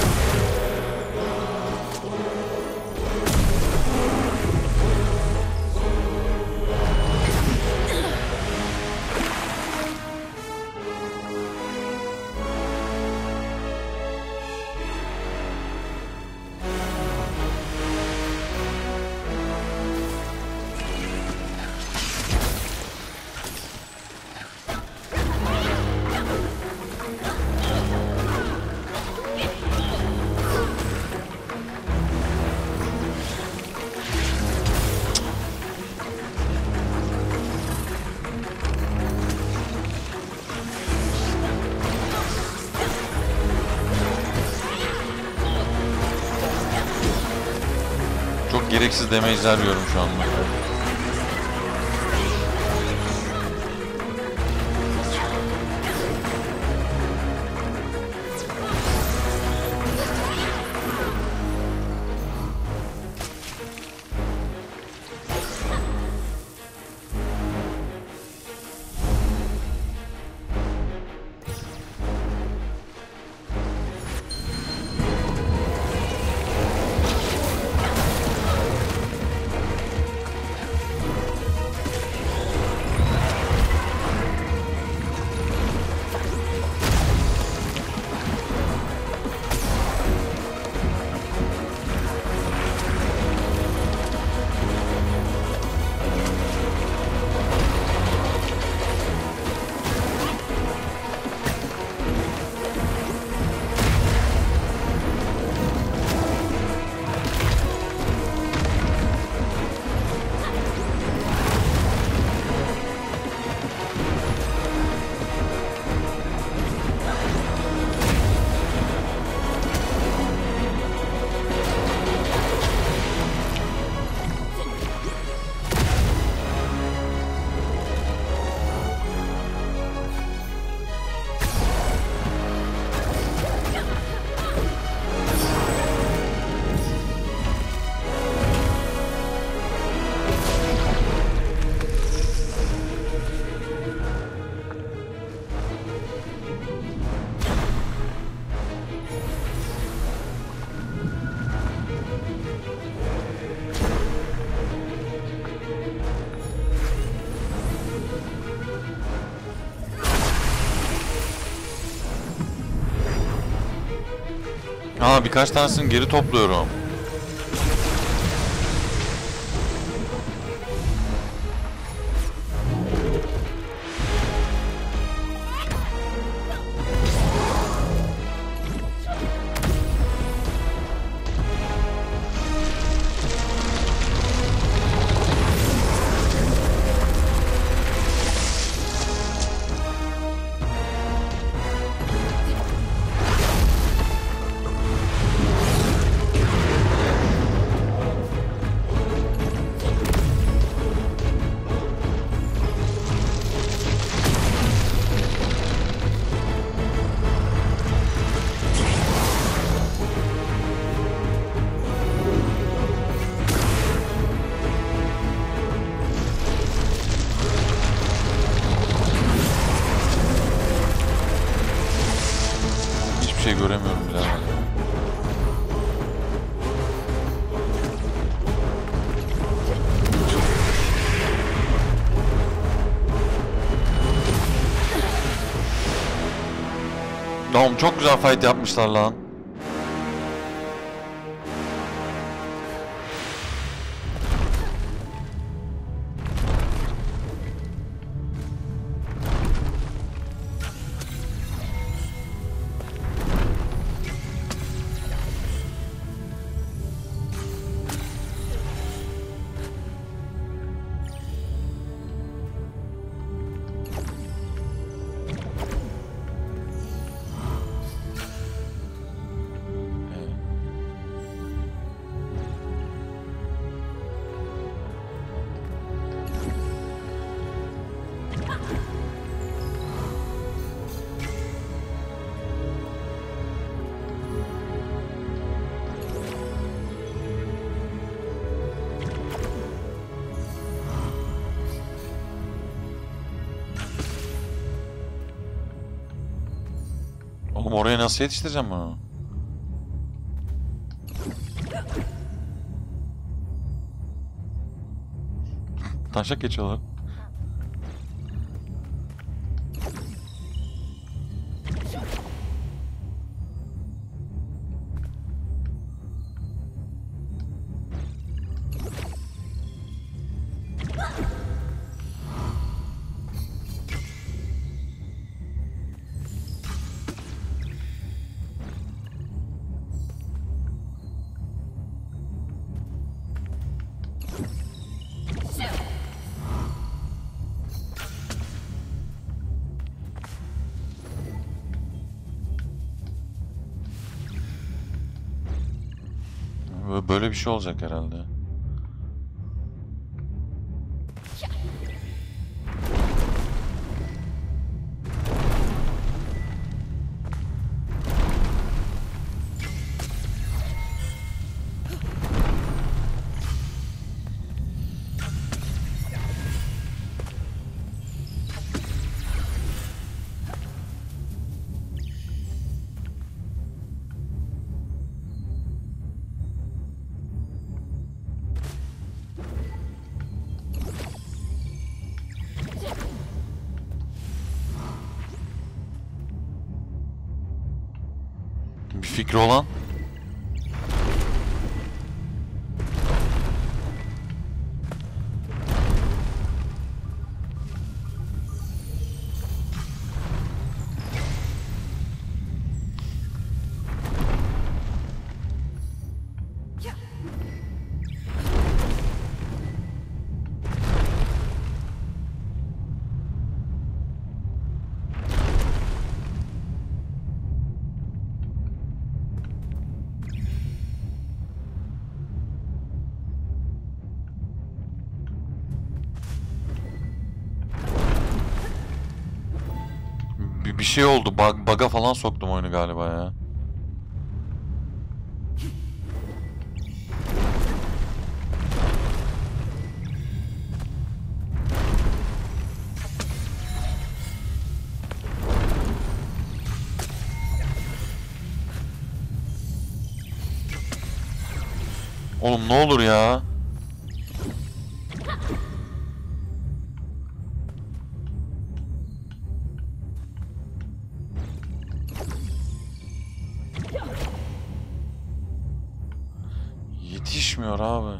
Speaker 1: Çok gereksiz damage'ler yiyorum şu anda. Aa, birkaç tanesini geri topluyorum. Hiçbir şey göremiyorum bile. Tamam, çok güzel fight yapmışlar lan. Oğlum, oraya nasıl yetiştireceğim bunu? Taşak geçiyorlar. Böyle bir şey olacak herhalde. Bir fikri olan? Bir şey oldu. Bug'a falan soktum oyunu galiba ya. Oğlum, ne olur ya. Yetişmiyor abi.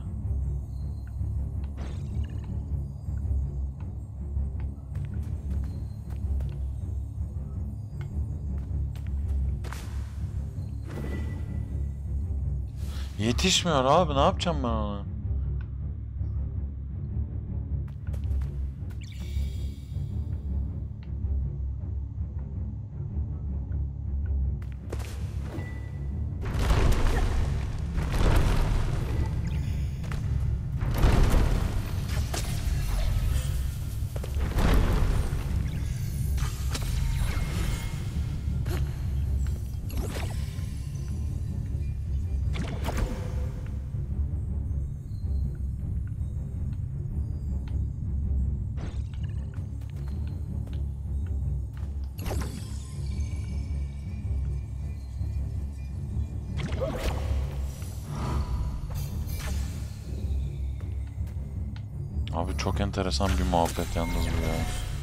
Speaker 1: Yetişmiyor abi, ne yapacağım ben ona? Abi çok enteresan bir muhabbet yalnız bu ya.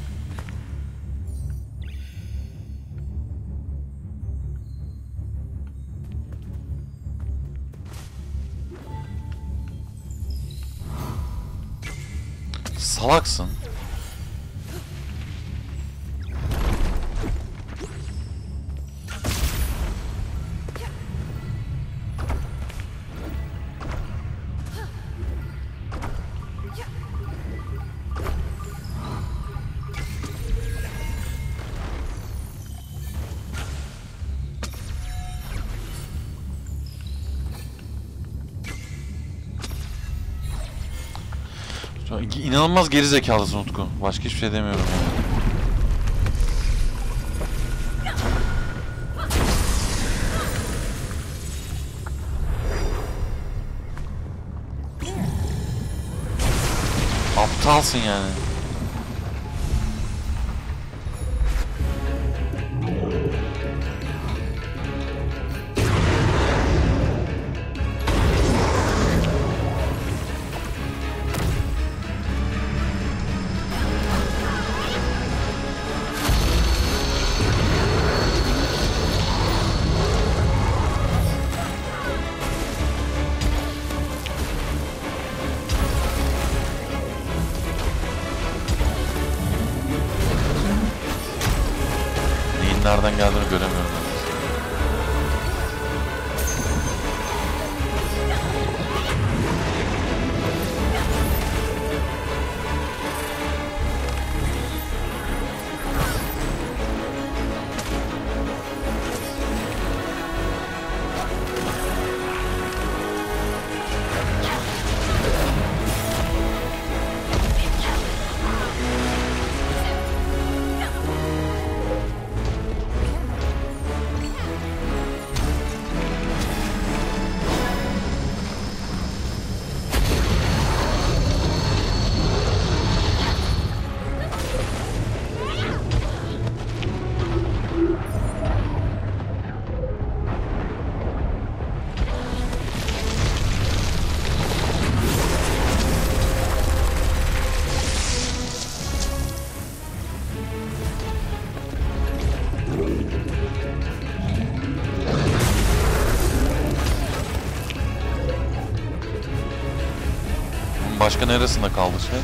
Speaker 1: Salaksın. İnanılmaz geri zekalısın Utku. Başka hiçbir şey demiyorum yani. Aptalsın yani. Nereden geldiğini göremiyorum. Başka neresinde kaldı şey?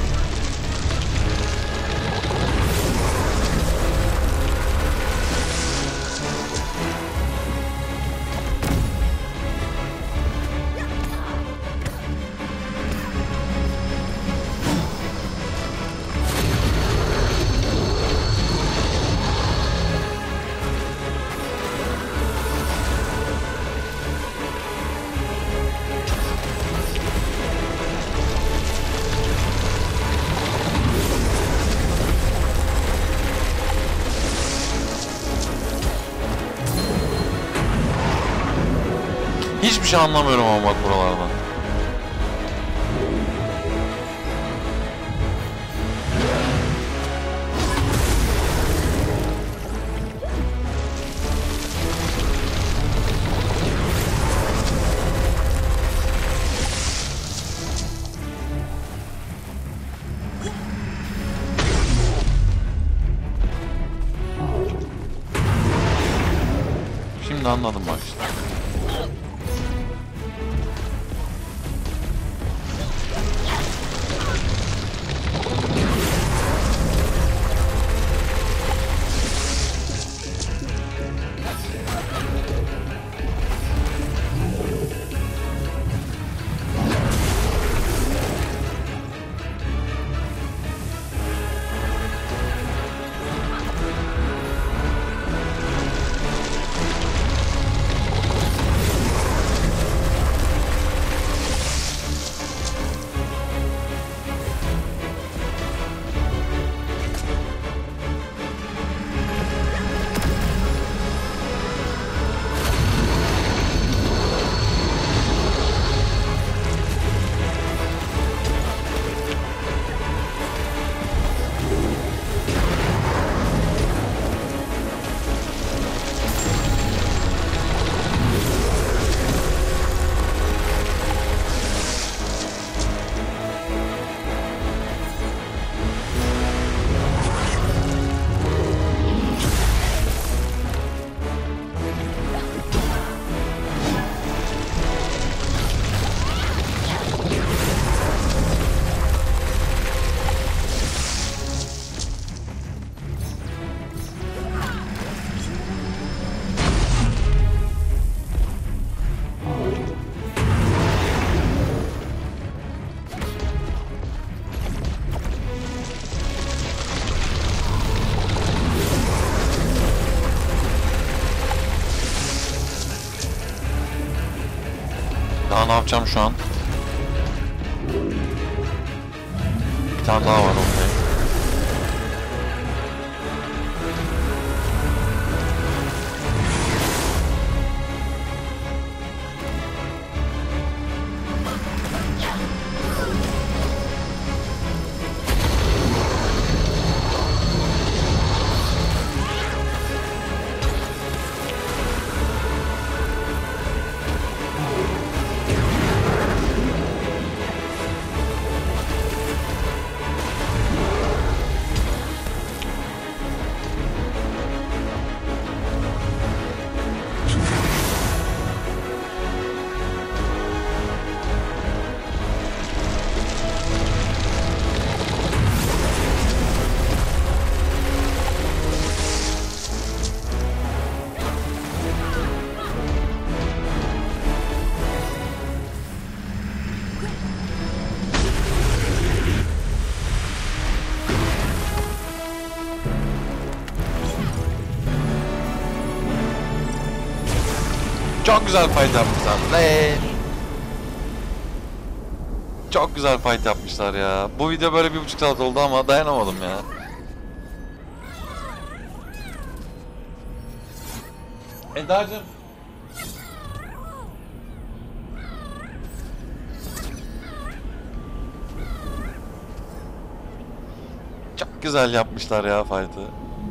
Speaker 1: Hiçbir şey anlamıyorum ama bak buralardan. Şimdi anladım bak işte. ne yapacağım şu an? Bir tane daha var, okey. Çok güzel fight yapmışlar. Çok güzel fight yapmışlar ya. Bu video böyle 1,5 saat oldu ama dayanamadım ya. Eda'cığım. Çok güzel yapmışlar ya fight'ı.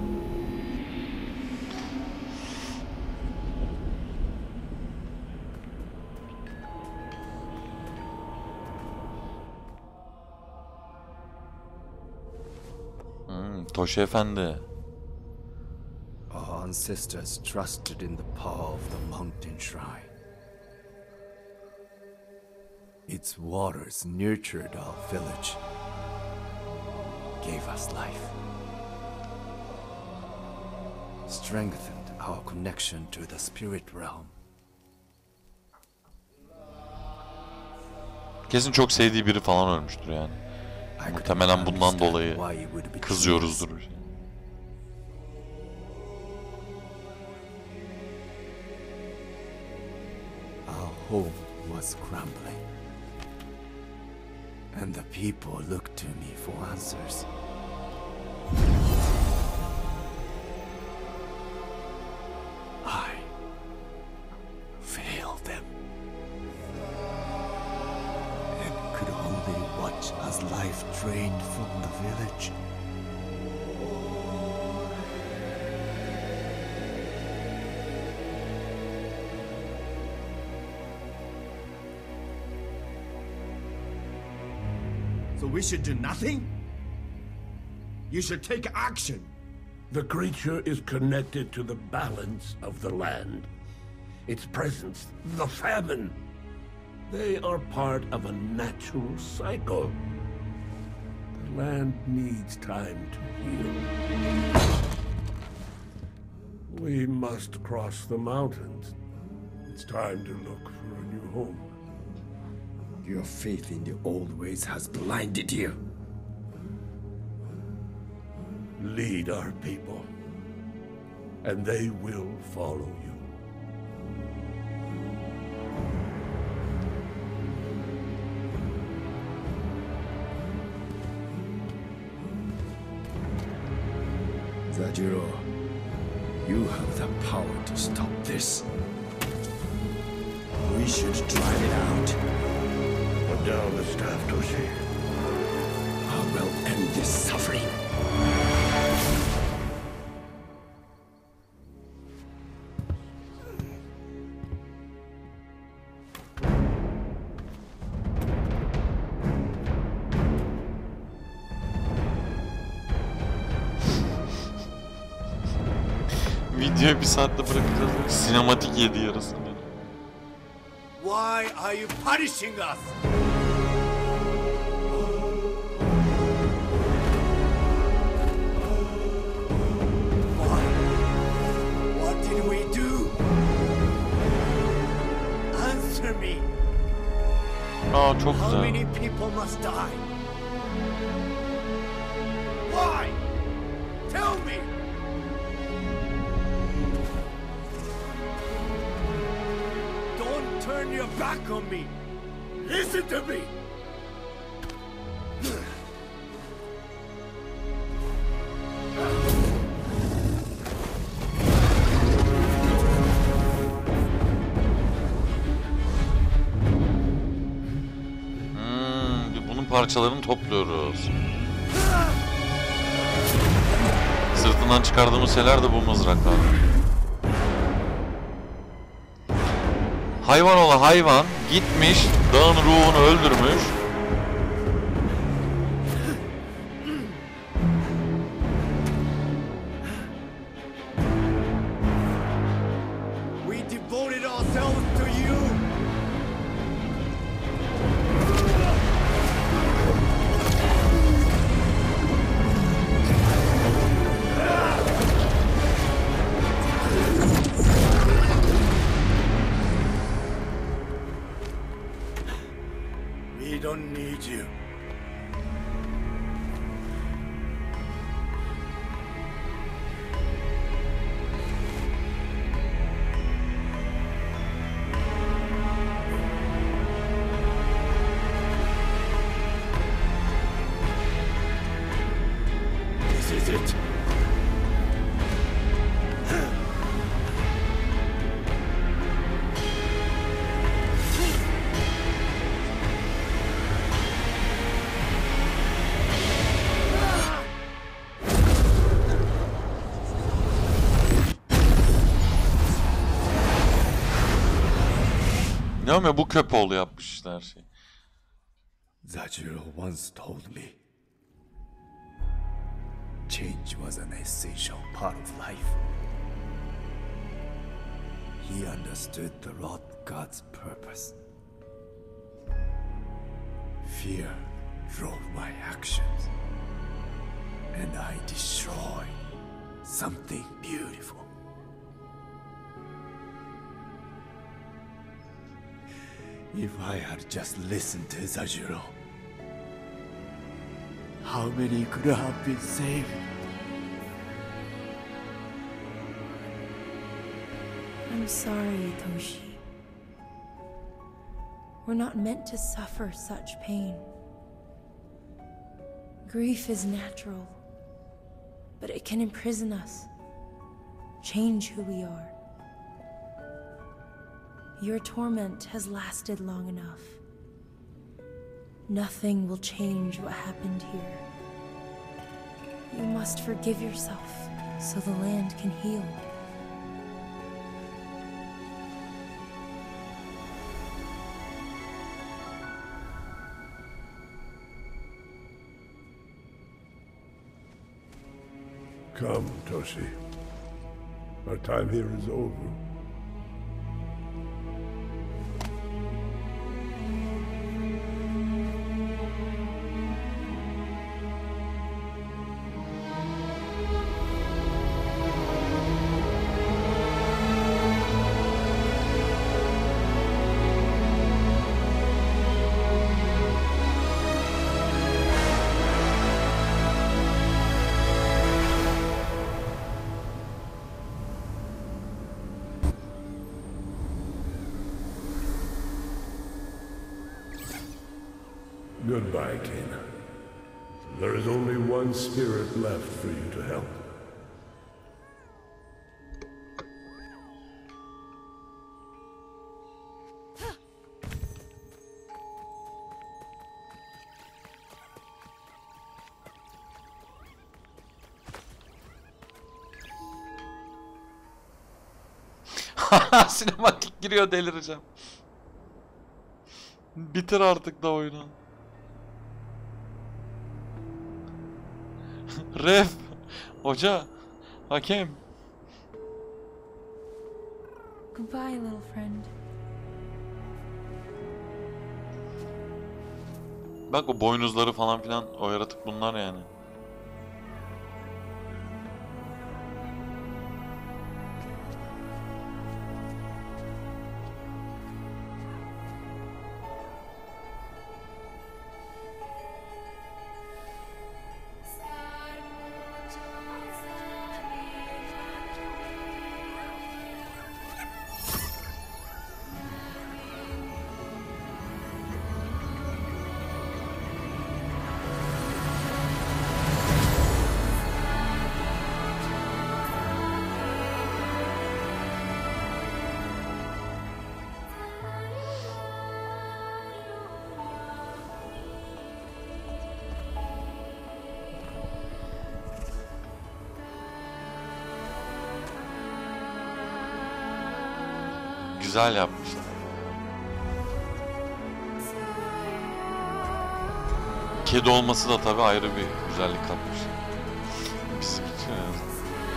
Speaker 1: Toshi Efendi.
Speaker 6: Our ancestors trusted in the power of the mountain shrine. Its waters nurtured our village, gave us life, strengthened our connection to the spirit realm.
Speaker 1: Kesin çok sevdiği biri falan ölmüştür yani. Muhtemelen bundan dolayı kızıyoruzdur.
Speaker 6: Our home was crumbling, and the people looked to me for answers. I failed them, and could only watch as life drained from the village. So we should do nothing? You should take action.
Speaker 3: The creature is connected to the balance of the land. Its presence, the famine. They are part of a natural cycle. The land needs time to heal. We must cross the mountains. It's time to look for a new home.
Speaker 6: Your faith in the old ways has blinded you.
Speaker 3: Lead our people, and they will follow you.
Speaker 6: Zajiro, you have the power to stop this. We should drive it out.
Speaker 3: Put down the staff, Toshi.
Speaker 6: I will end this suffering.
Speaker 1: Videoyu bir saatte bırakacağız. Sinematik yedi yarısını.
Speaker 6: Why are you punishing us? What did we do? Answer me.
Speaker 1: Aa çok
Speaker 6: How
Speaker 1: güzel.
Speaker 6: many people must die? Why? Tell me. Don't turn your back on me.
Speaker 3: Listen to me!
Speaker 1: Bunun parçalarını topluyoruz. Sırtından çıkardığımız şeyler de bu mızraklar. Hayvan ola hayvan gitmiş, dağın ruhunu öldürmüş.
Speaker 6: We devoted ourselves to you. We don't need you. This is it.
Speaker 1: Ne ama bu Köpoğlu yapmış işte her şeyi.
Speaker 6: Zajiro once told me, change was an essential part of life. He understood the Wrath God's purpose. Fear drove my actions, and I destroyed something beautiful. If I had just listened to Zajiro, how many could have been saved?
Speaker 4: I'm sorry, Toshi. We're not meant to suffer such pain. Grief is natural, but it can imprison us, change who we are. Your torment has lasted long enough. Nothing will change what happened here. You must forgive yourself so the land can heal.
Speaker 3: Come, Toshi. Our time here is over. Goodbye, Kena. There is only one spirit left for you to help.
Speaker 1: Sinematik giriyor, delireceğim. Bitir artık da oyunu. Ref, hoca, hakem.
Speaker 4: Goodbye, little friend.
Speaker 1: Bak o boynuzları falan filan, o yaratık bunlar yani. Güzel yapmışlar. Kedi olması da tabii ayrı bir güzellik katmış. Bizim için en azından.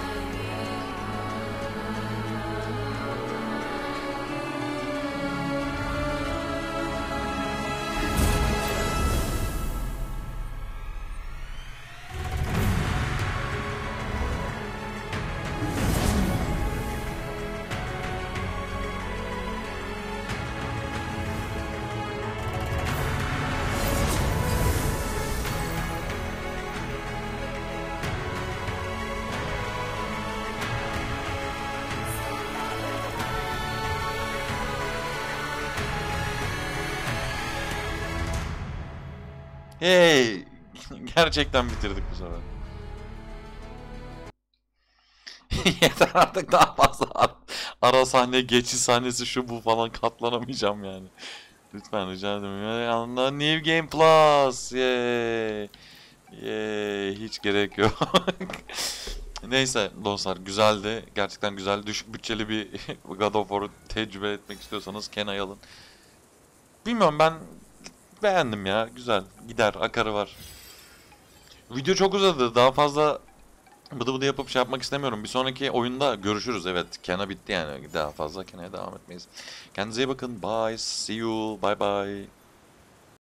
Speaker 1: Hey! Gerçekten bitirdik bu sefer. Yeter artık, daha fazla ara sahne, geçiş sahnesi, şu bu falan katlanamayacağım yani. Lütfen rica ederim. Yanında New Game Plus. Yay. Yay. Hiç gerek yok. Neyse dostlar, güzeldi. Gerçekten güzel. Düşük bütçeli bir God of War'u tecrübe etmek istiyorsanız Kena'yı alın. Bilmiyorum, ben beğendim ya. Güzel. Gider. Akarı var. Video çok uzadı. Daha fazla bıdı bıdı yapıp şey yapmak istemiyorum. Bir sonraki oyunda görüşürüz. Evet. Kena bitti yani. Daha fazla Kena'ya devam etmeyiz. Kendinize iyi bakın. Bye. See you. Bye bye.